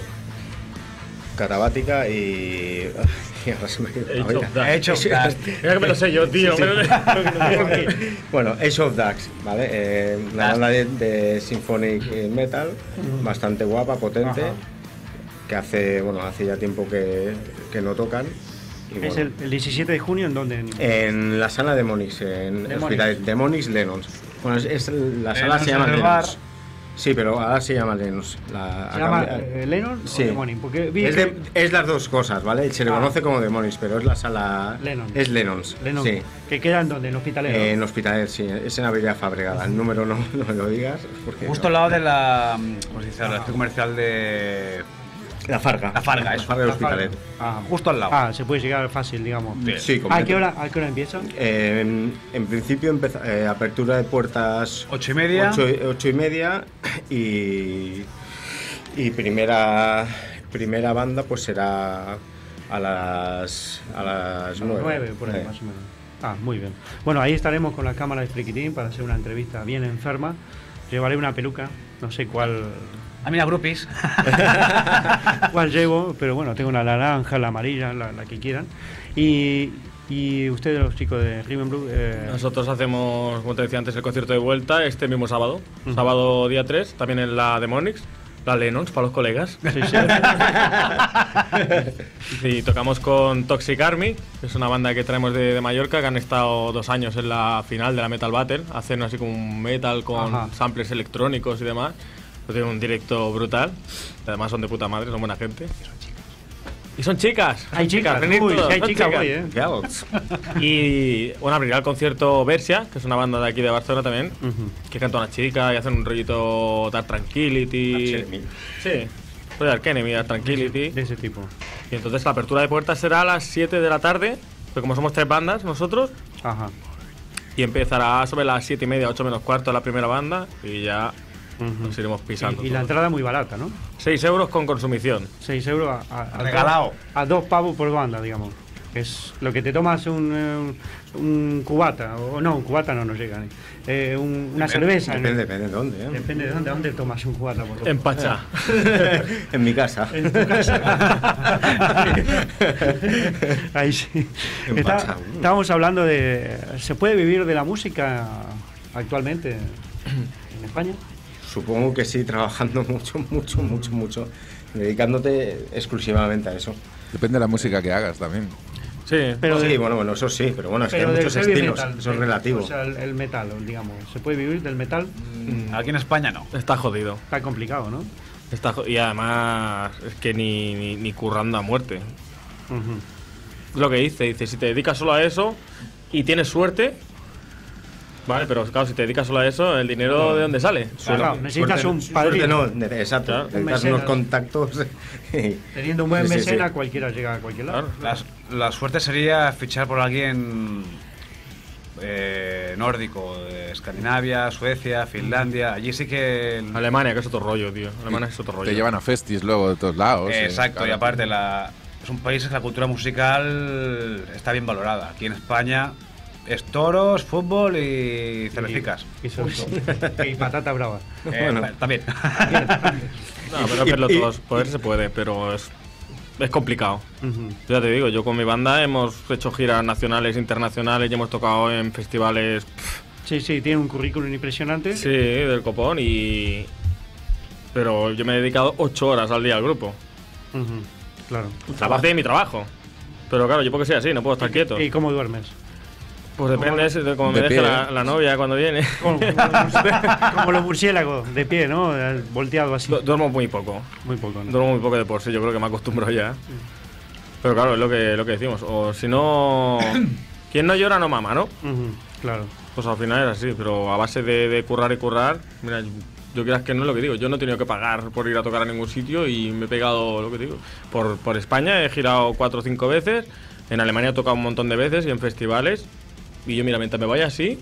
Speaker 5: Catabática y... y ahora se me-
Speaker 2: Age of Ducks.
Speaker 3: Age of Ducks.
Speaker 2: Mira que me lo sé yo, tío.
Speaker 5: Sí, sí.
Speaker 2: me lo sé.
Speaker 5: Bueno, Age of Ducks, ¿vale? Eh, una banda de, de symphonic metal, bastante guapa, potente,
Speaker 1: Ajá.
Speaker 5: que hace, bueno, hace ya tiempo que, que no tocan. Y
Speaker 1: Es
Speaker 5: bueno,
Speaker 1: el, el diecisiete de junio, ¿en dónde? En-
Speaker 5: en la sala de Monix, en
Speaker 1: De
Speaker 5: Hospitalet, de Monix Lennox. Bueno, es, es la sala
Speaker 3: Lennox
Speaker 5: se llama
Speaker 3: es el
Speaker 5: Lennox.
Speaker 3: bar.
Speaker 5: Sí, pero ahora se llama Lennox. La,
Speaker 1: ¿Se
Speaker 5: ha
Speaker 1: llama
Speaker 5: cambiado-
Speaker 1: eh, Lennon
Speaker 5: Sí.
Speaker 1: o Demonin? Porque vi
Speaker 5: Es,
Speaker 1: que-
Speaker 5: de- es las dos cosas, ¿vale? Se le
Speaker 1: Ah.
Speaker 5: conoce como Demonis, pero es la sala.
Speaker 1: Lennon.
Speaker 5: Es Lennox.
Speaker 1: Lennon,
Speaker 5: Sí.
Speaker 1: que queda en donde, en Hospitalet.
Speaker 5: Eh, en Hospitalet, sí. Es en Avenida Fabregada. El número no, no me lo digas. Porque
Speaker 3: Justo al
Speaker 5: no.
Speaker 3: lado de la. ¿Cómo se dice? La centro comercial de.
Speaker 5: La Farga.
Speaker 3: La Farga,
Speaker 5: La
Speaker 3: eso.
Speaker 5: Farga de
Speaker 3: La
Speaker 5: Hospitalet.
Speaker 1: Ah,
Speaker 3: Justo al lado.
Speaker 1: Ah, se puede llegar fácil, digamos.
Speaker 5: Sí,
Speaker 1: ¿A
Speaker 5: completo.
Speaker 1: qué hora, a qué hora empieza?
Speaker 5: Eh, en, en principio, empeza- eh, apertura de puertas.
Speaker 3: Ocho y media.
Speaker 5: Ocho, ocho y media. Y. Y primera. Primera banda, pues será. A las. A las nueve.
Speaker 1: Nueve, por ahí,
Speaker 5: Eh.
Speaker 1: más o menos. Ah, muy bien. Bueno, ahí estaremos con la cámara de Friquitín para hacer una entrevista bien enferma. Llevaré una peluca, no sé cuál,
Speaker 3: A mí la groupies.
Speaker 1: cuál llevo, pero bueno, tengo una naranja, la amarilla, la, la que quieran. Y, y ustedes, los chicos de Rhythm and Blues, eh,
Speaker 2: Nosotros hacemos, como te decía antes, el concierto de vuelta este mismo sábado. Sábado día tres, también en la de Monix, la Lennox para los colegas.
Speaker 1: sí, sí.
Speaker 2: Y tocamos con Toxic Army, que es una banda que traemos de, de Mallorca, que han estado dos años en la final de la Metal Battle. Hacen así como un metal con
Speaker 1: Ajá.
Speaker 2: samples electrónicos y demás. Pues tienen un directo brutal. Además son de puta madre, son buena gente. Y son chicas.
Speaker 1: Hay
Speaker 2: son
Speaker 1: chicas,
Speaker 2: venid
Speaker 1: uy,
Speaker 2: todos,
Speaker 1: si hay
Speaker 2: son
Speaker 1: chicas,
Speaker 2: chicas.
Speaker 1: voy, ¿eh?
Speaker 5: Girls.
Speaker 2: Y bueno, abrirá el concierto Versia, que es una banda de aquí de Barcelona también,
Speaker 1: Ujú.
Speaker 2: que canta una chica y hacen un rollito Dark Tranquility.
Speaker 5: Arch Enemy.
Speaker 2: Sí, soy Dark Enemy, Dark Tranquility.
Speaker 1: De ese tipo.
Speaker 2: Y entonces la apertura de puertas será a las siete de la tarde, pero como somos tres bandas nosotros,
Speaker 1: Ajá.
Speaker 2: y empezará sobre las siete y media, ocho menos cuarto la primera banda, y ya
Speaker 1: Ujú.
Speaker 2: nos iremos pisando.
Speaker 1: Y, y la
Speaker 2: todos.
Speaker 1: entrada muy barata, ¿no?
Speaker 2: seis euros con consumición.
Speaker 1: seis euros a, a, a
Speaker 3: Regalado.
Speaker 1: dos- a dos pavos por banda, digamos. Es lo que te tomas un, eh, un cubata, o no, un cubata no nos llega, ni. Eh, un- una cerveza.
Speaker 5: Depende,
Speaker 1: ¿no?
Speaker 5: depende de dónde, ¿eh?
Speaker 1: Depende de dónde, dónde tomas un cubata. Por
Speaker 2: En Pacha.
Speaker 5: En mi casa.
Speaker 1: En tu casa. Ahí sí.
Speaker 5: En
Speaker 1: Está-
Speaker 5: Pacha.
Speaker 1: estábamos hablando de. ¿Se puede vivir de la música actualmente en España?
Speaker 5: Supongo que sí, trabajando mucho, mucho, mucho, mucho. Dedicándote exclusivamente a eso.
Speaker 4: Depende de la música que hagas también.
Speaker 2: Sí,
Speaker 1: Pero
Speaker 5: sí,
Speaker 1: de-
Speaker 5: bueno, bueno, eso sí, pero bueno, es que
Speaker 1: pero
Speaker 5: hay
Speaker 1: del
Speaker 5: muchos
Speaker 1: heavy
Speaker 5: estilos,
Speaker 1: metal,
Speaker 5: eso es
Speaker 1: de-
Speaker 5: relativo.
Speaker 1: O sea, el, el metal, digamos. ¿Se puede vivir del metal?
Speaker 3: Mm, Aquí en España no.
Speaker 2: está jodido.
Speaker 1: Está complicado, ¿no?
Speaker 2: Está jo- y además es que ni, ni, ni currando a muerte.
Speaker 1: Ujú.
Speaker 2: Lo que dice, dice, si te dedicas solo a eso y tienes suerte, vale, pero claro, si te dedicas solo a eso, ¿el dinero de dónde sale?
Speaker 1: Claro, necesitas
Speaker 5: Suerte-
Speaker 1: un
Speaker 5: suerte
Speaker 1: padrino.
Speaker 5: no, ne- exacto,
Speaker 2: Claro.
Speaker 5: necesitas
Speaker 1: Un
Speaker 5: unos
Speaker 1: mecenas.
Speaker 5: contactos. y-
Speaker 1: Teniendo un buen
Speaker 5: Sí, sí, sí.
Speaker 1: mecena, cualquiera llega a cualquier lado.
Speaker 2: Claro.
Speaker 3: La, la suerte sería fichar por alguien eh, nórdico, de Escandinavia, Suecia, Finlandia. Allí sí que. el-
Speaker 2: Alemania, que es otro rollo, tío. Alemania es otro rollo.
Speaker 4: Te llevan a festis luego de todos lados.
Speaker 3: Eh,
Speaker 4: eh,
Speaker 3: Exacto,
Speaker 4: claro.
Speaker 3: y aparte la, es un país que la cultura musical está bien valorada. Aquí en España es toros, fútbol y cervecicas.
Speaker 1: Y, y, y patata brava.
Speaker 3: Eh, bueno, también.
Speaker 2: No, pero verlo todos, poder se puede, pero es, es complicado.
Speaker 1: Uh-huh.
Speaker 2: Ya te digo, yo con mi banda hemos hecho giras nacionales, internacionales y hemos tocado en festivales. Pff,
Speaker 1: sí, sí, tiene un currículum impresionante.
Speaker 2: Sí, del copón y. Pero yo me he dedicado ocho horas al día al grupo.
Speaker 1: Uh-huh. Claro.
Speaker 2: Aparte de mi trabajo. Pero claro, yo porque soy así, no puedo estar
Speaker 1: ¿Y,
Speaker 2: quieto.
Speaker 1: ¿Y cómo duermes?
Speaker 2: Pues depende de, de cómo me
Speaker 4: De
Speaker 2: deje
Speaker 4: pie,
Speaker 2: la,
Speaker 4: ¿eh?
Speaker 2: la novia cuando viene.
Speaker 1: Como, como, como los murciélagos, de pie, ¿no? Volteado así.
Speaker 2: Du- Duermo muy poco.
Speaker 1: Muy poco, ¿no?
Speaker 2: Duermo muy poco de por sí, yo creo que me acostumbro ya. Pero claro, es lo que, lo que decimos. O si no. Quien no llora no mama, ¿no?
Speaker 1: Uh-huh. Claro.
Speaker 2: Pues al final es así, pero a base de, de currar y currar. Mira, yo, yo quieras que no es lo que digo. Yo no he tenido que pagar por ir a tocar a ningún sitio y me he pegado lo que digo. Por, por España he girado cuatro o cinco veces. En Alemania he tocado un montón de veces y en festivales. Y yo, mira, mientras me vaya así,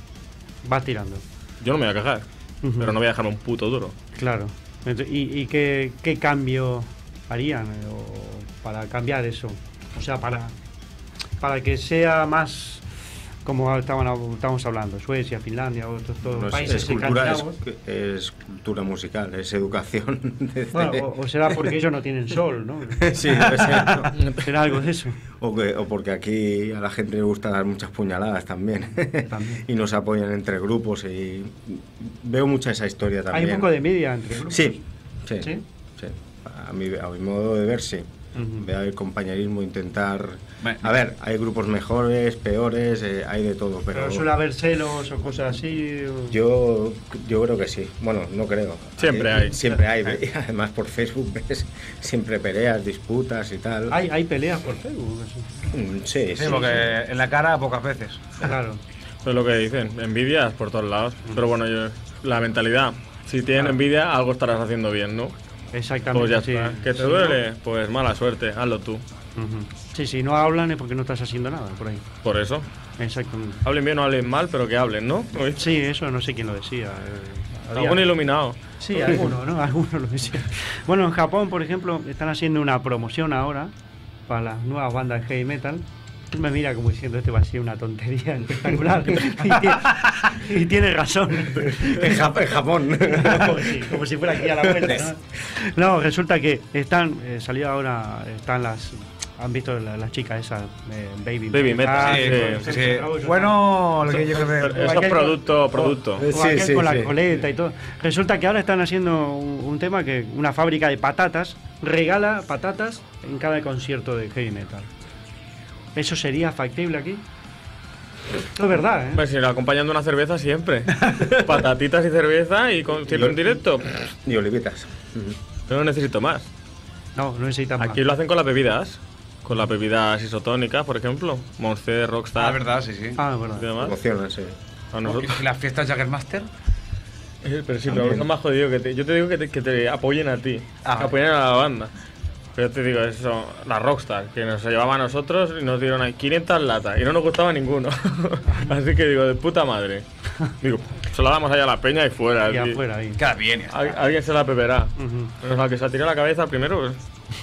Speaker 1: Vas tirando.
Speaker 2: yo no me voy a quejar.
Speaker 1: Ujú.
Speaker 2: Pero no voy a dejarme un puto duro.
Speaker 1: Claro. Ent- ¿Y, y qué, qué cambio harían eh, o para cambiar eso? O sea, para, para que sea más como estaban, estábamos hablando, Suecia, Finlandia, otros todos
Speaker 7: No es,
Speaker 1: países
Speaker 7: es cultura, es,
Speaker 1: escandinavos.
Speaker 7: es cultura musical, es educación. desde-
Speaker 1: Bueno, o, o será porque ellos no tienen sol, ¿no?
Speaker 7: sí, debe ser, ¿no?
Speaker 1: Será algo de eso.
Speaker 7: O, que- o porque aquí a la gente le gusta dar muchas puñaladas también.
Speaker 1: También.
Speaker 7: Y nos apoyan entre grupos y veo mucha esa historia también.
Speaker 1: Hay un poco de envidia entre grupos.
Speaker 7: Sí, sí,
Speaker 1: ¿Sí?
Speaker 7: sí. A, mi, a mi modo de ver, sí.
Speaker 1: Ujú.
Speaker 7: Veo el compañerismo, intentar...
Speaker 3: Me-
Speaker 7: A ver, hay grupos mejores, peores, eh, hay de todo, pero...
Speaker 1: Pero suele haber celos o cosas así. o-
Speaker 7: Yo, yo creo que sí. Bueno, no creo.
Speaker 2: Siempre hay.
Speaker 7: Siempre hay. Y además por Facebook ves siempre peleas, disputas y tal.
Speaker 1: Hay, hay peleas por Facebook. Eso.
Speaker 7: Mm, Sí, sí.
Speaker 3: Sí, porque en la cara pocas veces.
Speaker 1: Claro.
Speaker 2: Eso es lo que dicen. Envidias por todos lados. Pero bueno, yo, la mentalidad. Si tienen
Speaker 1: Claro.
Speaker 2: envidia, algo estarás haciendo bien, ¿no?
Speaker 1: Exactamente.
Speaker 2: Pues ya
Speaker 1: sí.
Speaker 2: está. ¿Que te
Speaker 1: Sí,
Speaker 2: duele? Pues mala suerte, hazlo tú.
Speaker 1: ¿no? Ujú. Sí, si no hablan es porque no estás haciendo nada por ahí.
Speaker 2: Por eso.
Speaker 1: Exactamente.
Speaker 2: Hablen bien o hablen mal, pero que hablen, ¿no? Uy,
Speaker 1: Sí, eso no sé quién lo decía. eh, había-
Speaker 2: algún iluminado.
Speaker 1: Sí, alguno, ¿no? Alguno lo decía. Bueno, en Japón, por ejemplo, están haciendo una promoción ahora para las nuevas bandas de heavy metal. Él me mira como diciendo, este va a ser una tontería espectacular. y, tiene, y tiene razón.
Speaker 7: En, Jap- en Japón.
Speaker 1: como, si, como si fuera aquí a la vuelta, ¿no? No, resulta que están, eh, salió ahora, están las, han visto la- las chicas esas, eh, Baby,
Speaker 2: Baby Metal,
Speaker 3: Sí,
Speaker 2: sí,
Speaker 3: sí, sí. Bueno, lo que yo creo
Speaker 2: Pero
Speaker 3: que...
Speaker 2: eso es producto, producto.
Speaker 1: O
Speaker 7: Sí,
Speaker 1: aquel
Speaker 7: sí,
Speaker 1: con
Speaker 7: sí.
Speaker 1: la coleta y todo. Resulta que ahora están haciendo un, un tema que una fábrica de patatas regala patatas en cada concierto de heavy metal. ¿Eso sería factible aquí? Esto es verdad, ¿eh?
Speaker 2: Pues si lo acompañando una cerveza siempre. Patatitas y cerveza y concierto en directo.
Speaker 7: Y olivitas. Ujú.
Speaker 2: Yo no necesito más.
Speaker 1: No, no necesitan más.
Speaker 2: Aquí lo hacen con las bebidas. Con las bebidas isotónicas, por ejemplo. Monster, Rockstar.
Speaker 3: Ah, verdad, sí, sí.
Speaker 1: Ah, es
Speaker 2: y
Speaker 1: verdad.
Speaker 2: demás.
Speaker 7: Emocionan, sí.
Speaker 2: A nosotros.
Speaker 3: ¿Y las fiestas Jaggermaster?
Speaker 2: Eh, Pero sí, pero
Speaker 7: También.
Speaker 2: eso es más jodido. Que te- yo te digo que te, que te apoyen a ti.
Speaker 3: Ah.
Speaker 2: Que apoyen a la banda. Pero te digo, eso, la Rockstar, que nos llevaba a nosotros y nos dieron ahí quinientas latas y no nos gustaba ninguno. Así que digo, de puta madre. Digo, se la damos allá a la peña y fuera.
Speaker 1: Y
Speaker 2: así.
Speaker 1: afuera ahí.
Speaker 3: Queda bien. ya está.
Speaker 2: Al- alguien se la beberá.
Speaker 1: Ujú.
Speaker 2: Menos mal que se ha tirado la cabeza primero. Pues.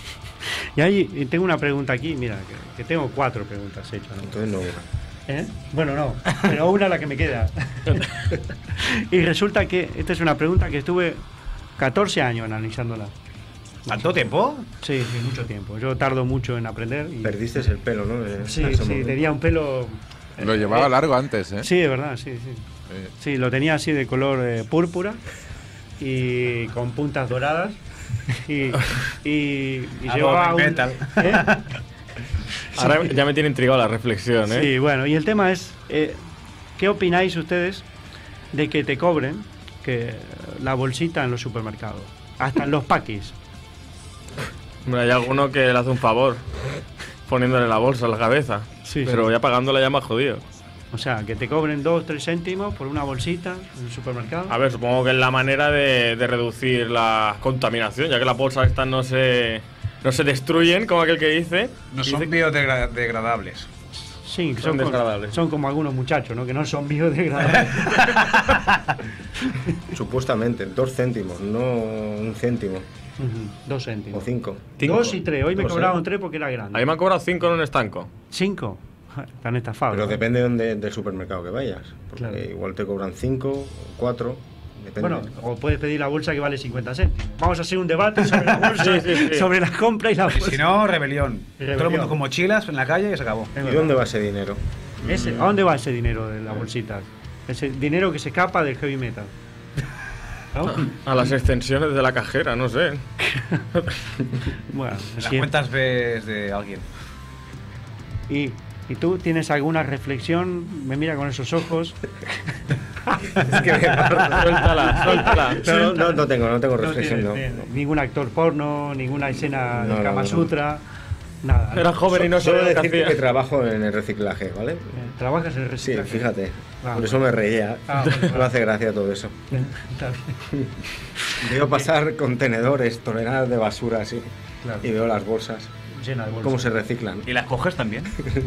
Speaker 1: Y ahí y tengo una pregunta aquí, mira, que, que tengo cuatro preguntas hechas. ¿no?
Speaker 7: Entonces no una.
Speaker 1: ¿Eh? Bueno, no, pero una la que me queda. Y resulta que esta es una pregunta que estuve catorce años analizándola.
Speaker 3: ¿Tanto tiempo?
Speaker 1: Sí, sí, mucho tiempo. Yo tardo mucho en aprender. Y...
Speaker 7: Perdiste el pelo, ¿no? En
Speaker 1: Sí,
Speaker 7: ese
Speaker 1: sí,
Speaker 7: momento.
Speaker 1: tenía un pelo...
Speaker 4: Lo llevaba largo antes, ¿eh?
Speaker 1: Sí, de verdad, sí, sí.
Speaker 4: Eh,
Speaker 1: Sí, lo tenía así de color eh, púrpura y con puntas doradas. Y, y, y
Speaker 3: Algo
Speaker 1: llevaba un...
Speaker 3: metal.
Speaker 1: ¿Eh?
Speaker 2: Ahora ya me tiene intrigado la reflexión, ¿eh?
Speaker 1: Sí, bueno, y el tema es, eh, ¿qué opináis ustedes de que te cobren que la bolsita en los supermercados? Hasta en los paquis.
Speaker 2: Hombre, hay alguno que le hace un favor poniéndole la bolsa a la cabeza.
Speaker 1: Sí,
Speaker 2: pero
Speaker 1: sí.
Speaker 2: ya pagándola ya más jodido.
Speaker 1: O sea, que te cobren dos, tres céntimos por una bolsita en el supermercado.
Speaker 2: A ver, supongo que es la manera de, de reducir la contaminación, ya que las bolsas estas no se, no se destruyen, como aquel que dice.
Speaker 3: No
Speaker 2: Dice
Speaker 3: son
Speaker 2: que-
Speaker 3: biodegradables.
Speaker 1: Sí,
Speaker 2: son
Speaker 1: son, como,
Speaker 2: desagradables.
Speaker 1: son como algunos muchachos, ¿no? Que no son biodegradables.
Speaker 7: Supuestamente, dos céntimos, no un céntimo.
Speaker 1: Ujú, dos céntimos.
Speaker 7: O cinco.
Speaker 2: Cinco.
Speaker 1: Dos y tres. Hoy me
Speaker 7: Dos,
Speaker 1: cobraron
Speaker 7: ¿eh?
Speaker 1: tres porque era
Speaker 2: A mí
Speaker 1: grande.
Speaker 2: me han cobrado cinco en un estanco.
Speaker 1: Cinco. están estafados.
Speaker 7: Pero
Speaker 1: ¿no?
Speaker 7: depende de donde, del supermercado que vayas. Porque
Speaker 1: Claro.
Speaker 7: igual te cobran cinco, cuatro, depende.
Speaker 1: Bueno, o puedes pedir la bolsa que vale cincuenta céntimos. Vamos a hacer un debate sobre la bolsa,
Speaker 2: Sí, sí, sí.
Speaker 1: sobre la compra y la bolsa.
Speaker 3: Si no, rebelión.
Speaker 1: Rebelión.
Speaker 3: Todo el mundo con mochilas en la calle y se acabó.
Speaker 1: Es
Speaker 7: ¿Y
Speaker 1: verdad.
Speaker 7: dónde va ese dinero?
Speaker 1: Ese- ¿A dónde va ese dinero de las bolsitas? Ese dinero que se escapa del heavy metal. ¿No?
Speaker 2: A las extensiones de la cajera, no sé.
Speaker 1: Bueno,
Speaker 3: En las
Speaker 1: sí.
Speaker 3: cuentas ves de alguien.
Speaker 1: ¿Y, ¿Y tú tienes alguna reflexión? Me mira con esos ojos.
Speaker 7: Es que me-
Speaker 2: Suéltala, suéltala.
Speaker 7: no, no, no tengo, no tengo
Speaker 1: No
Speaker 7: reflexión, no.
Speaker 1: tienes, eh, ningún actor porno, ninguna escena
Speaker 7: No,
Speaker 1: de
Speaker 7: no,
Speaker 1: Kama
Speaker 7: no.
Speaker 1: Sutra, nada. ¿no?
Speaker 2: Era joven y no
Speaker 7: Solo
Speaker 2: sabía lo que
Speaker 7: decirte
Speaker 2: hacía.
Speaker 7: que trabajo en el reciclaje, ¿vale?
Speaker 1: Eh, ¿Trabajas en el
Speaker 7: Sí,
Speaker 1: reciclaje?
Speaker 7: fíjate.
Speaker 1: Ah,
Speaker 7: Por eso me reía.
Speaker 1: Ah, bueno,
Speaker 7: Me
Speaker 1: bueno.
Speaker 7: hace gracia todo eso.
Speaker 1: Está bien.
Speaker 7: Veo pasar contenedores, toneladas de basura así.
Speaker 1: Claro.
Speaker 7: Y veo las bolsas.
Speaker 1: Llena de bolsas.
Speaker 7: Cómo se reciclan.
Speaker 3: ¿Y las coges también?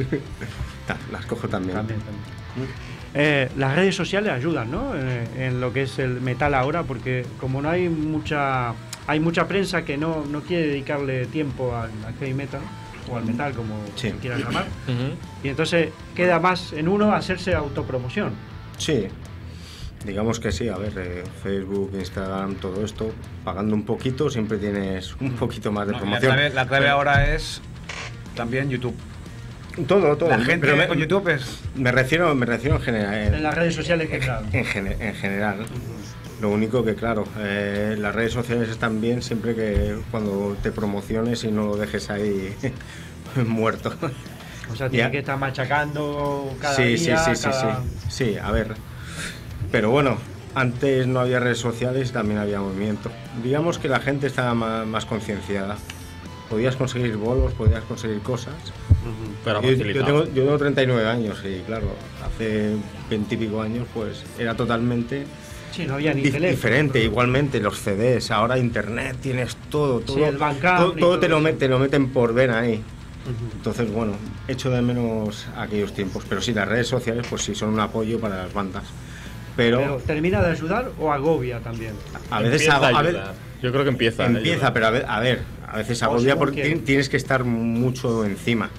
Speaker 7: Ta, Las cojo también.
Speaker 1: También, también. Eh, las redes sociales ayudan, ¿no? Eh, en lo que es el metal ahora, porque como no hay mucha hay mucha prensa que no, no quiere dedicarle tiempo al, al heavy metal o al metal, como
Speaker 7: Sí.
Speaker 1: quieras llamar,
Speaker 2: Ujú.
Speaker 1: y entonces queda más en uno hacerse autopromoción.
Speaker 7: Sí. Digamos que sí, a ver, eh, Facebook, Instagram, todo esto, pagando un poquito siempre tienes un poquito más de
Speaker 3: No, la
Speaker 7: promoción.
Speaker 3: clave, la clave ahora es también YouTube.
Speaker 7: Todo, todo.
Speaker 3: La gente
Speaker 7: Pero me,
Speaker 3: con YouTube es...
Speaker 7: me refiero, me refiero en general. eh,
Speaker 1: En las redes sociales, que claro.
Speaker 7: En, gene- en general. Lo único que, claro, eh, las redes sociales están bien siempre que cuando te promociones y no lo dejes ahí muerto.
Speaker 1: O sea, tiene
Speaker 7: Ya.
Speaker 1: que estar machacando cada
Speaker 7: sí,
Speaker 1: día.
Speaker 7: sí, sí, sí,
Speaker 1: cada-
Speaker 7: sí. Sí, a ver. Pero bueno, antes no había redes sociales y también había movimiento. Digamos que la gente estaba más, más concienciada. Podías conseguir bolos, podías conseguir cosas.
Speaker 1: Ujú.
Speaker 2: Pero
Speaker 7: Yo, yo
Speaker 2: facilitado.
Speaker 7: tengo, yo tengo treinta y nueve años y claro, hace veinte y pico años pues era totalmente
Speaker 1: Sí, no había ni
Speaker 7: dif-
Speaker 1: teléfono.
Speaker 7: diferente. Igualmente los C Ds, ahora internet, tienes todo, todo,
Speaker 1: Sí, el Bandcamp
Speaker 7: todo,
Speaker 1: y
Speaker 7: todo
Speaker 1: todo
Speaker 7: te, lo
Speaker 1: eso.
Speaker 7: met- te lo meten por ven ahí.
Speaker 1: Ujú.
Speaker 7: Entonces, bueno, echo de menos aquellos tiempos. Pero sí, las redes sociales pues sí son un apoyo para las bandas. Pero,
Speaker 1: Pero ¿termina de ayudar o agobia también?
Speaker 7: a veces
Speaker 2: Empieza
Speaker 7: hago-
Speaker 2: a
Speaker 7: a ver-
Speaker 2: ayudar. Yo creo que empieza. a
Speaker 7: empieza,
Speaker 2: ayudar.
Speaker 7: pero a ver, a ver, a veces
Speaker 1: O
Speaker 7: agobia
Speaker 1: según
Speaker 7: porque
Speaker 1: quién.
Speaker 7: ti- tienes que estar mucho encima.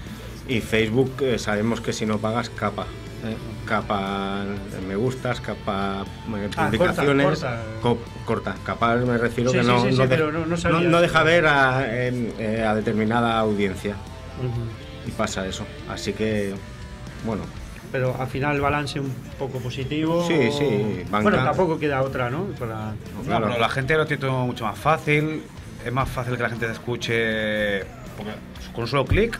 Speaker 7: Y Facebook eh, sabemos que si no pagas capa. ¿eh? Capa eh, me gustas, capa eh,
Speaker 1: Ah,
Speaker 7: publicaciones.
Speaker 1: corta, corta.
Speaker 7: co- corta. Capa me refiero
Speaker 1: Sí,
Speaker 7: que
Speaker 1: sí,
Speaker 7: no,
Speaker 1: sí, sí,
Speaker 7: no, de-
Speaker 1: pero no- no sabía.
Speaker 7: no deja ver a, eh, eh, a determinada audiencia.
Speaker 1: Ujú.
Speaker 7: Y pasa eso. Así que, bueno,
Speaker 1: Pero al final el balance un poco positivo.
Speaker 7: Sí, sí, banca.
Speaker 1: Bueno, tampoco queda otra, ¿no? Para...
Speaker 3: No,
Speaker 7: claro.
Speaker 3: pero la gente lo tiene todo mucho más fácil. Es más fácil que la gente te escuche porque con un solo clic.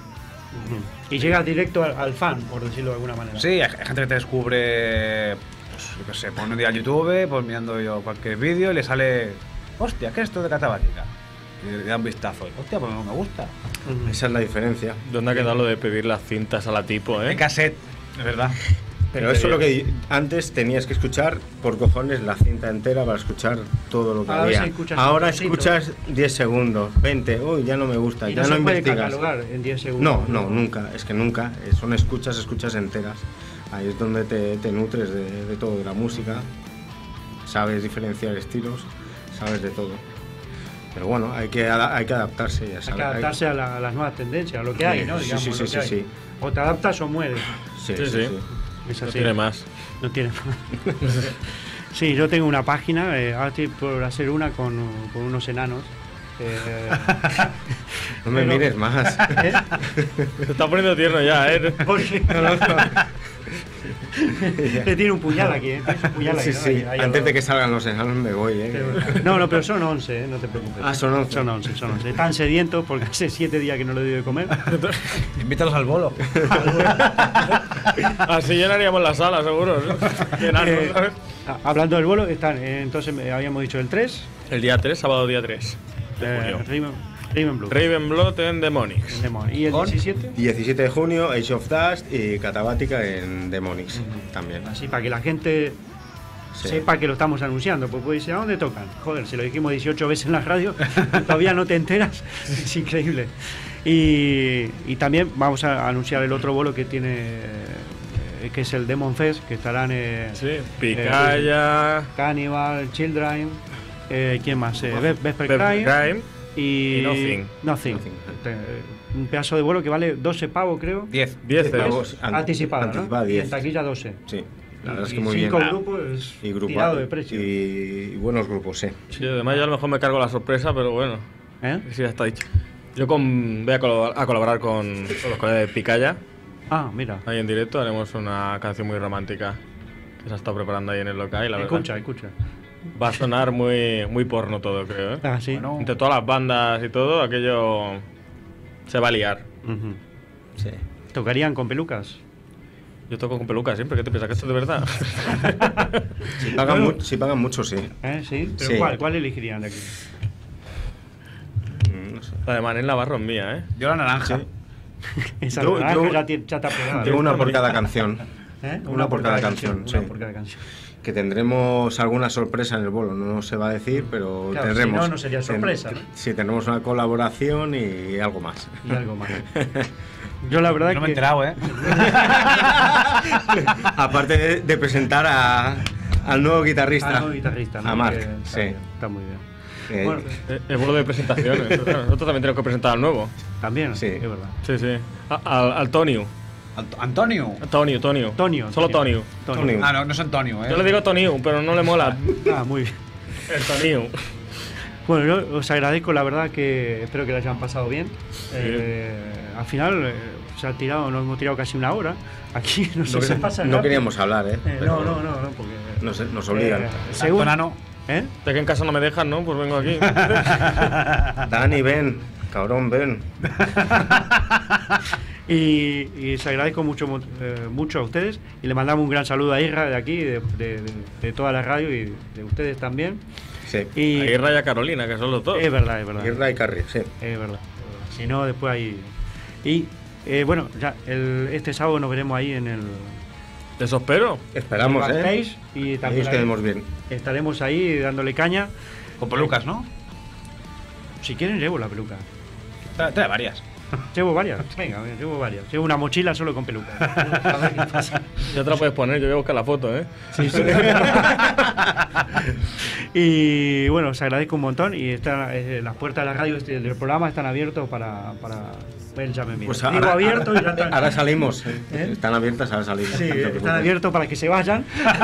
Speaker 1: Y llegas directo al, al fan, por decirlo de alguna manera.
Speaker 3: Sí, hay hay gente que te descubre, pues, yo qué sé, pone un día al YouTube, pues mirando yo cualquier vídeo y le sale, hostia, ¿qué es esto de Catabática? Y le da un vistazo, y, hostia, pues no me gusta.
Speaker 1: Ujú.
Speaker 7: esa es la diferencia.
Speaker 2: ¿Dónde ha quedado lo de pedir las cintas a la tipo,
Speaker 3: En
Speaker 2: eh?
Speaker 3: cassette, es verdad.
Speaker 7: Pero eso es lo que antes tenías que escuchar por cojones la cinta entera para escuchar todo lo que
Speaker 1: Ahora
Speaker 7: había.
Speaker 1: sí escuchas
Speaker 7: Ahora
Speaker 1: un trocito.
Speaker 7: escuchas diez segundos, veinte, uy, ya no me gusta,
Speaker 1: Y
Speaker 7: ya
Speaker 1: no
Speaker 7: no,
Speaker 1: se puede
Speaker 7: investigas.
Speaker 1: catalogar en diez segundos.
Speaker 7: No, no, nunca, es que nunca. eh, Son escuchas, escuchas enteras. Ahí es donde te, te nutres de, de todo, de la música. Sabes diferenciar estilos, sabes de todo. Pero bueno, hay que, ada- hay que adaptarse, ya
Speaker 1: Hay
Speaker 7: sabes.
Speaker 1: que adaptarse a, la- a las nuevas tendencias, a lo que hay, ¿no?
Speaker 7: Sí,
Speaker 1: Digamos,
Speaker 7: sí, sí,
Speaker 1: lo
Speaker 7: sí,
Speaker 1: que hay.
Speaker 7: sí.
Speaker 1: O te adaptas o mueres.
Speaker 7: Sí,
Speaker 2: Sí,
Speaker 7: sí,
Speaker 2: sí.
Speaker 7: sí.
Speaker 1: Es
Speaker 2: No
Speaker 1: así.
Speaker 2: tiene más.
Speaker 1: No tiene más. Sí, yo tengo una página, eh, ahora estoy por hacer una con, con unos enanos. eh,
Speaker 7: No me
Speaker 1: Pero-
Speaker 7: mires más.
Speaker 1: ¿eh?
Speaker 2: Se está poniendo tierno ya, eh.
Speaker 1: Porque que tiene un puñal aquí, ¿eh? Tienes un puñal
Speaker 7: Sí,
Speaker 1: aquí, ¿no?
Speaker 7: sí.
Speaker 1: Ahí- ahí al
Speaker 7: Antes de
Speaker 1: lado.
Speaker 7: que salgan los enanos me voy, ¿eh?
Speaker 1: No, no, pero son once, ¿eh? No te preocupes.
Speaker 7: Ah, son once.
Speaker 1: Son once, son once. Están sedientos porque hace siete días que no le doy de comer.
Speaker 3: Invítalos al bolo.
Speaker 2: Así llenaríamos la sala, seguro. ¿no? De enanos,
Speaker 1: Eh,
Speaker 2: ¿sabes?
Speaker 1: a- hablando del vuelo, están, eh, entonces eh, habíamos dicho el tres,
Speaker 2: El día tres, sábado día tres de
Speaker 1: eh,
Speaker 2: junio.
Speaker 1: Raven, Raven Blue.
Speaker 2: Ravenblood en Demonics.
Speaker 1: Demon. ¿Y el
Speaker 3: ¿Con?
Speaker 1: diecisiete?
Speaker 7: diecisiete de junio, Age of Dust y Catabática en Demonics también.
Speaker 1: Así para que la gente
Speaker 7: Sí.
Speaker 1: sepa que lo estamos anunciando. Pues puede decir, ¿a dónde tocan? Joder, si lo dijimos dieciocho veces en la radio, todavía no te enteras. Es increíble. Y, y también vamos a anunciar el otro bolo que tiene, eh, que es el Demon Fest, que estarán eh,
Speaker 2: Sí, Picaya,
Speaker 1: Cannibal, Children, eh, ¿quién más? Eh, Ve- Vesper
Speaker 2: Vesper
Speaker 1: Crime,
Speaker 2: Crime,
Speaker 1: y,
Speaker 2: Y Nothing.
Speaker 1: Nothing. Te- Un pedazo de vuelo que vale doce pavos, creo.
Speaker 3: diez.
Speaker 2: diez
Speaker 7: Pero-
Speaker 2: euros.
Speaker 7: An-
Speaker 1: Anticipada, ¿no?
Speaker 7: anticipada,
Speaker 1: Y
Speaker 7: diez.
Speaker 1: en taquilla doce.
Speaker 7: Sí, la verdad es
Speaker 1: Y
Speaker 7: que muy bien.
Speaker 1: cinco grupos es
Speaker 7: Y grupo-
Speaker 1: tirado de precio.
Speaker 7: Y, y buenos grupos, sí.
Speaker 2: Sí, además yo a lo mejor me cargo la sorpresa, pero bueno,
Speaker 1: ¿Eh?
Speaker 2: sí, ya está dicho. Yo con, voy a, colo- a colaborar con, con los colegas de Picaya,
Speaker 1: Ah, mira.
Speaker 2: ahí en directo, haremos una canción muy romántica que se ha estado preparando ahí en el local y la verdad
Speaker 1: Escucha, escucha.
Speaker 2: va a sonar muy, muy porno todo, creo, ¿eh?
Speaker 1: Ah, sí.
Speaker 3: Bueno.
Speaker 2: Entre todas las bandas y todo, aquello se va a liar.
Speaker 1: Ujú.
Speaker 7: Sí.
Speaker 1: ¿Tocarían con pelucas?
Speaker 2: Yo toco con pelucas siempre, ¿qué te piensas? ¿Que esto es de verdad?
Speaker 7: Si pagan, mu- si pagan mucho, sí.
Speaker 1: ¿Eh? ¿Sí? ¿Pero
Speaker 7: Sí.
Speaker 1: cuál? ¿Cuál elegirían de aquí?
Speaker 7: Mm, no sé.
Speaker 2: La de Manel Navarro es mía, ¿eh?
Speaker 3: Yo la naranja.
Speaker 1: Esa
Speaker 7: Yo-
Speaker 1: naranja
Speaker 7: yo-
Speaker 1: ya, ti- ya está pegada.
Speaker 7: Tengo una por cada canción.
Speaker 1: ¿Eh?
Speaker 7: una por cada canción,
Speaker 1: Una
Speaker 7: sí.
Speaker 1: por cada canción.
Speaker 7: Que tendremos alguna sorpresa en el bolo, no se va a decir, pero
Speaker 1: Claro,
Speaker 7: tendremos.
Speaker 1: si no, no sería sorpresa,
Speaker 7: Ten-
Speaker 1: ¿no?
Speaker 7: Sí, tenemos una colaboración y algo más.
Speaker 1: Y algo más. Yo la verdad
Speaker 3: No me he
Speaker 1: que...
Speaker 3: enterado, ¿eh?
Speaker 7: Aparte de, de presentar a- al nuevo guitarrista.
Speaker 1: Ah, no, guitarrista, ¿no?
Speaker 7: A Marc,
Speaker 1: Que está
Speaker 7: sí.
Speaker 1: bien, está muy bien.
Speaker 7: Eh,
Speaker 1: Bueno,
Speaker 2: Eh, El vuelo de presentaciones. Claro, nosotros también tenemos que presentar al nuevo.
Speaker 1: también,
Speaker 7: Sí.
Speaker 1: es verdad.
Speaker 2: Sí, sí. A- Al, al Tonio.
Speaker 3: Ant- Antonio.
Speaker 2: Tonio, Tonio.
Speaker 1: Tonio,
Speaker 2: Solo
Speaker 1: Tonio.
Speaker 2: Tonio.
Speaker 1: Tony.
Speaker 7: Tony.
Speaker 3: Ah, no, no es Antonio, ¿eh?
Speaker 2: Yo le digo Tonio, pero no le mola.
Speaker 1: Ah, muy bien.
Speaker 2: El Tonio.
Speaker 1: Bueno, yo os agradezco, la verdad que espero que lo hayan pasado bien. Eh, al final eh, se ha tirado, nos hemos tirado casi una hora. Aquí no sé,
Speaker 7: no,
Speaker 1: se pasa
Speaker 7: no
Speaker 1: rápido.
Speaker 7: queríamos hablar, ¿eh?
Speaker 1: Eh,
Speaker 7: Pero
Speaker 1: no, no, no, no, porque...
Speaker 7: Nos, nos obligan.
Speaker 1: Eh, según...
Speaker 3: Antonano.
Speaker 1: ¿Eh?
Speaker 2: De que en casa no me dejan, ¿no? Pues vengo aquí.
Speaker 7: Dani, ven. Cabrón, ven.
Speaker 1: Y, y os agradezco mucho, mu- eh, mucho a ustedes y le mandamos un gran saludo a Isra de aquí, de, de- de- de toda la radio y de ustedes también.
Speaker 7: Sí.
Speaker 1: Y
Speaker 2: Ahí Raya Carolina, que son los dos.
Speaker 1: es verdad, es verdad.
Speaker 7: Guerra y Carri, sí.
Speaker 1: Es verdad. Si no, después ahí. Y eh, bueno, ya el, este sábado nos veremos ahí en el,
Speaker 2: Eso espero.
Speaker 7: Esperamos,
Speaker 1: el
Speaker 7: ¿eh?
Speaker 1: backstage y
Speaker 7: Ahí
Speaker 1: también
Speaker 7: os
Speaker 1: ahí
Speaker 7: quedemos bien.
Speaker 1: estaremos ahí dándole caña.
Speaker 3: Con pelucas, ¿no?
Speaker 1: Si quieren, llevo la peluca.
Speaker 3: Trae, trae varias.
Speaker 1: Llevo varias. Venga, venga, llevo varias. Llevo una mochila solo con peluca. A ver qué pasa.
Speaker 2: Ya te la puedes poner, yo voy a buscar la foto, ¿eh?
Speaker 1: Sí, sí. Y bueno, os agradezco un montón y está, eh, las puertas de la radio este- del programa están abiertas para, para ver ya me mira.
Speaker 7: Pues
Speaker 1: Digo
Speaker 7: ahora,
Speaker 1: abierto y ya están,
Speaker 7: ahora salimos.
Speaker 1: ¿Eh?
Speaker 7: Están abiertas, ahora salimos.
Speaker 1: sí,
Speaker 7: No te
Speaker 1: están
Speaker 7: preocupes.
Speaker 1: abiertos para que se vayan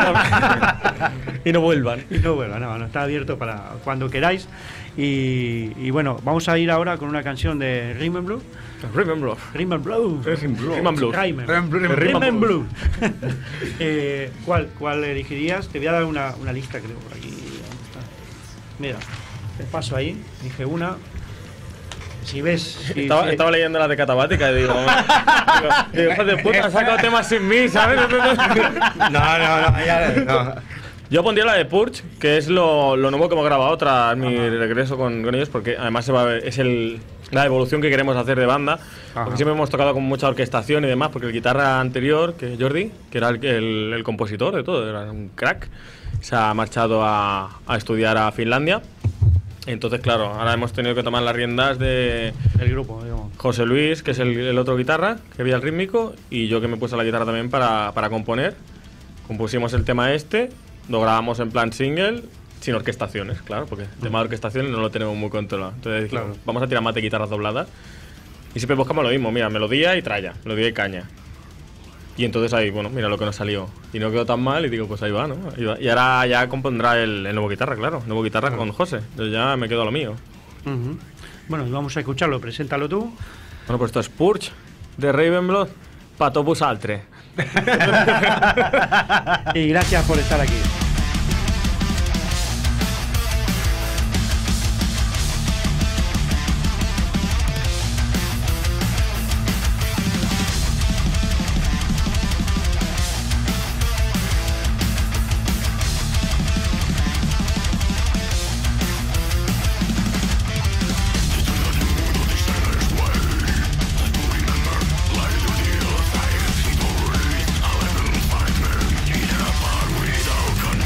Speaker 2: Y no vuelvan.
Speaker 1: y no vuelvan, no, no, está abierto para cuando queráis. Y, y bueno, vamos a ir ahora con una canción de Rhythm and Blues.
Speaker 2: Remember.
Speaker 1: Rhythm and Blues.
Speaker 2: Rhythm and Blues.
Speaker 1: Rhythm.
Speaker 3: Rhythm and Blues.
Speaker 1: Rhythm and Blues. Eh, ¿cuál, ¿Cuál elegirías? Te voy a dar una, una lista que tengo por aquí. ¿Dónde está? Mira, te paso ahí. Dije una. Si ves. si-
Speaker 2: Estaba,
Speaker 1: si-
Speaker 2: estaba leyendo la de Catabática y digo, digo, digo, hijo de puta, han sacado temas sin mí, ¿sabes?
Speaker 7: No, no, no, ya, no.
Speaker 2: Yo pondría la de Purge, que es lo, lo nuevo que hemos grabado tras mi regreso con, con ellos, porque además se va a ver- es el, la evolución que queremos hacer de banda.
Speaker 1: Ajá.
Speaker 2: Porque siempre hemos tocado con mucha orquestación y demás, porque el guitarra anterior, que es Jordi, que era el, el- el compositor de todo, era un crack, se ha marchado a, a estudiar a Finlandia. Entonces, claro, ahora hemos tenido que tomar las riendas de
Speaker 1: El grupo, digamos.
Speaker 2: José Luis, que es el, el otro guitarra, que veía el rítmico, y yo que me he puesto la guitarra también para, para componer. Compusimos el tema este, lo grabamos en plan single, sin orquestaciones, claro, porque el tema de orquestaciones no lo tenemos muy controlado. Entonces dijimos,
Speaker 1: Claro.
Speaker 2: vamos a tirar más de guitarras dobladas. Y siempre buscamos lo mismo, mira, melodía y tralla, melodía y caña. Y entonces ahí, bueno, mira lo que nos salió. Y no quedó tan mal y digo, pues ahí va, ¿no? Ahí va. Y ahora ya compondrá el, el nuevo guitarra, claro, el nuevo guitarra con José. Yo ya me quedo a lo mío.
Speaker 1: Ujú. Bueno, vamos a escucharlo. Preséntalo tú.
Speaker 2: Bueno, pues esto es Purge de Ravenblood, Patopus Altre.
Speaker 1: Y gracias por estar aquí.
Speaker 6: Without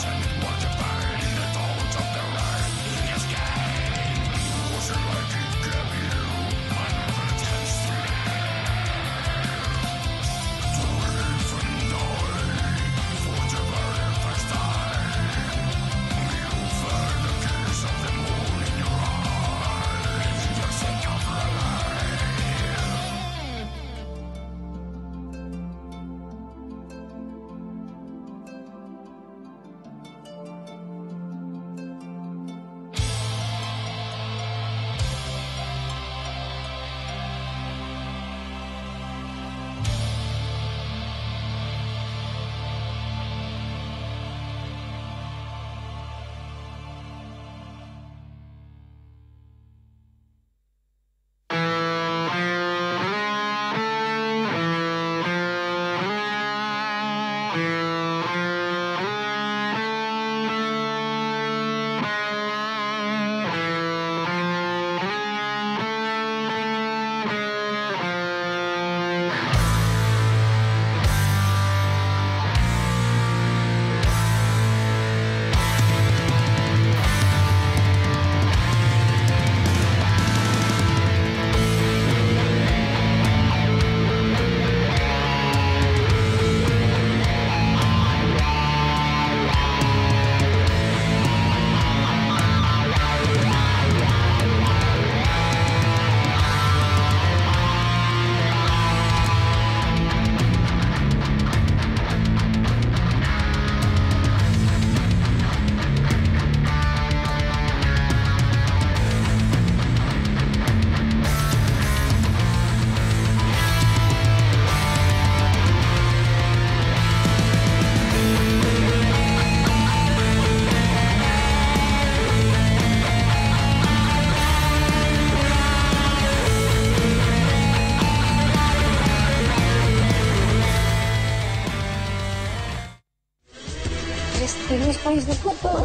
Speaker 8: ¿Tenéis país de putos?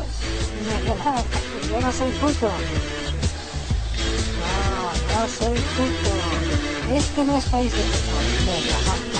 Speaker 8: No, yo no soy puto. No, no soy puto. Este no es país de putos.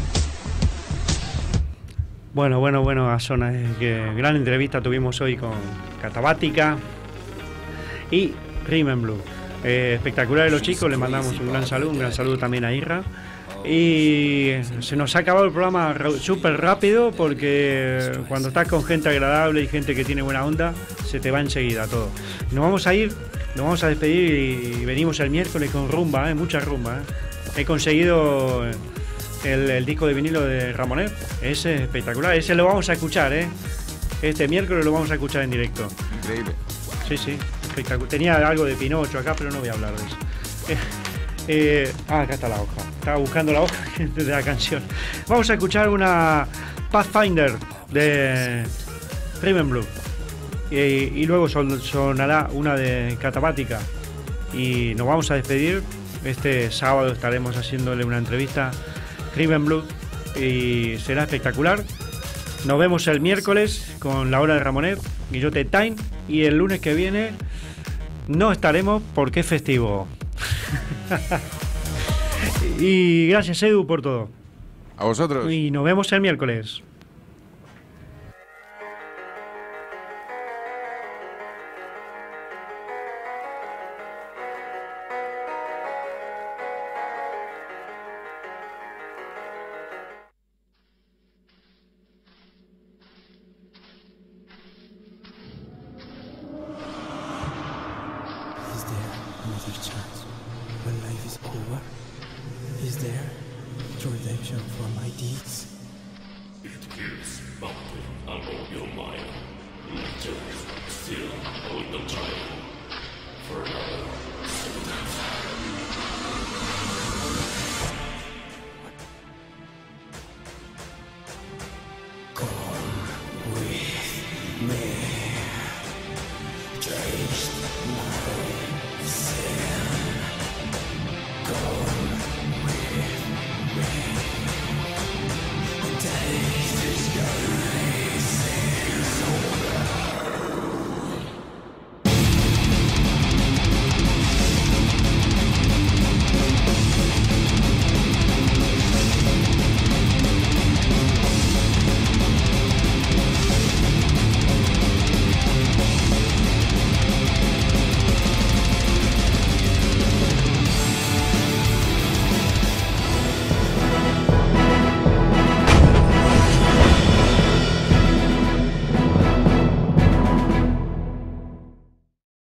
Speaker 1: Bueno, bueno, bueno, Asona, que gran entrevista tuvimos hoy con Catabática y Rhythm and Blues. Eh, espectaculares los chicos, les mandamos un gran saludo, un gran saludo también a Irra. Y se nos ha acabado el programa súper rápido porque cuando estás con gente agradable y gente que tiene buena onda, se te va enseguida todo. Nos vamos a ir, nos vamos a despedir y venimos el miércoles con rumba, ¿eh? Mucha rumba. ¿eh? He conseguido el, el disco de vinilo de Ramonet, ese es espectacular, ese lo vamos a escuchar, ¿eh? Este miércoles lo vamos a escuchar en directo.
Speaker 4: Increíble.
Speaker 1: Sí, sí, espectacular. Tenía algo de Pinocho acá, pero no voy a hablar de eso. Eh, eh, ah, acá está la hoja. Estaba buscando la hoja de la canción. Vamos a escuchar una Pathfinder de Rhythm and Blues. Y, y luego son, sonará una de Catabática. Y nos vamos a despedir. Este sábado estaremos haciéndole una entrevista Rhythm and Blues y será espectacular. Nos vemos el miércoles con la hora de Ramonet, Guillote Time, y el lunes que viene no estaremos porque es festivo. Y gracias, Edu, por todo.
Speaker 4: A vosotros.
Speaker 1: Y nos vemos el miércoles.
Speaker 9: It gives mountain along your mind. Legends still hold the time.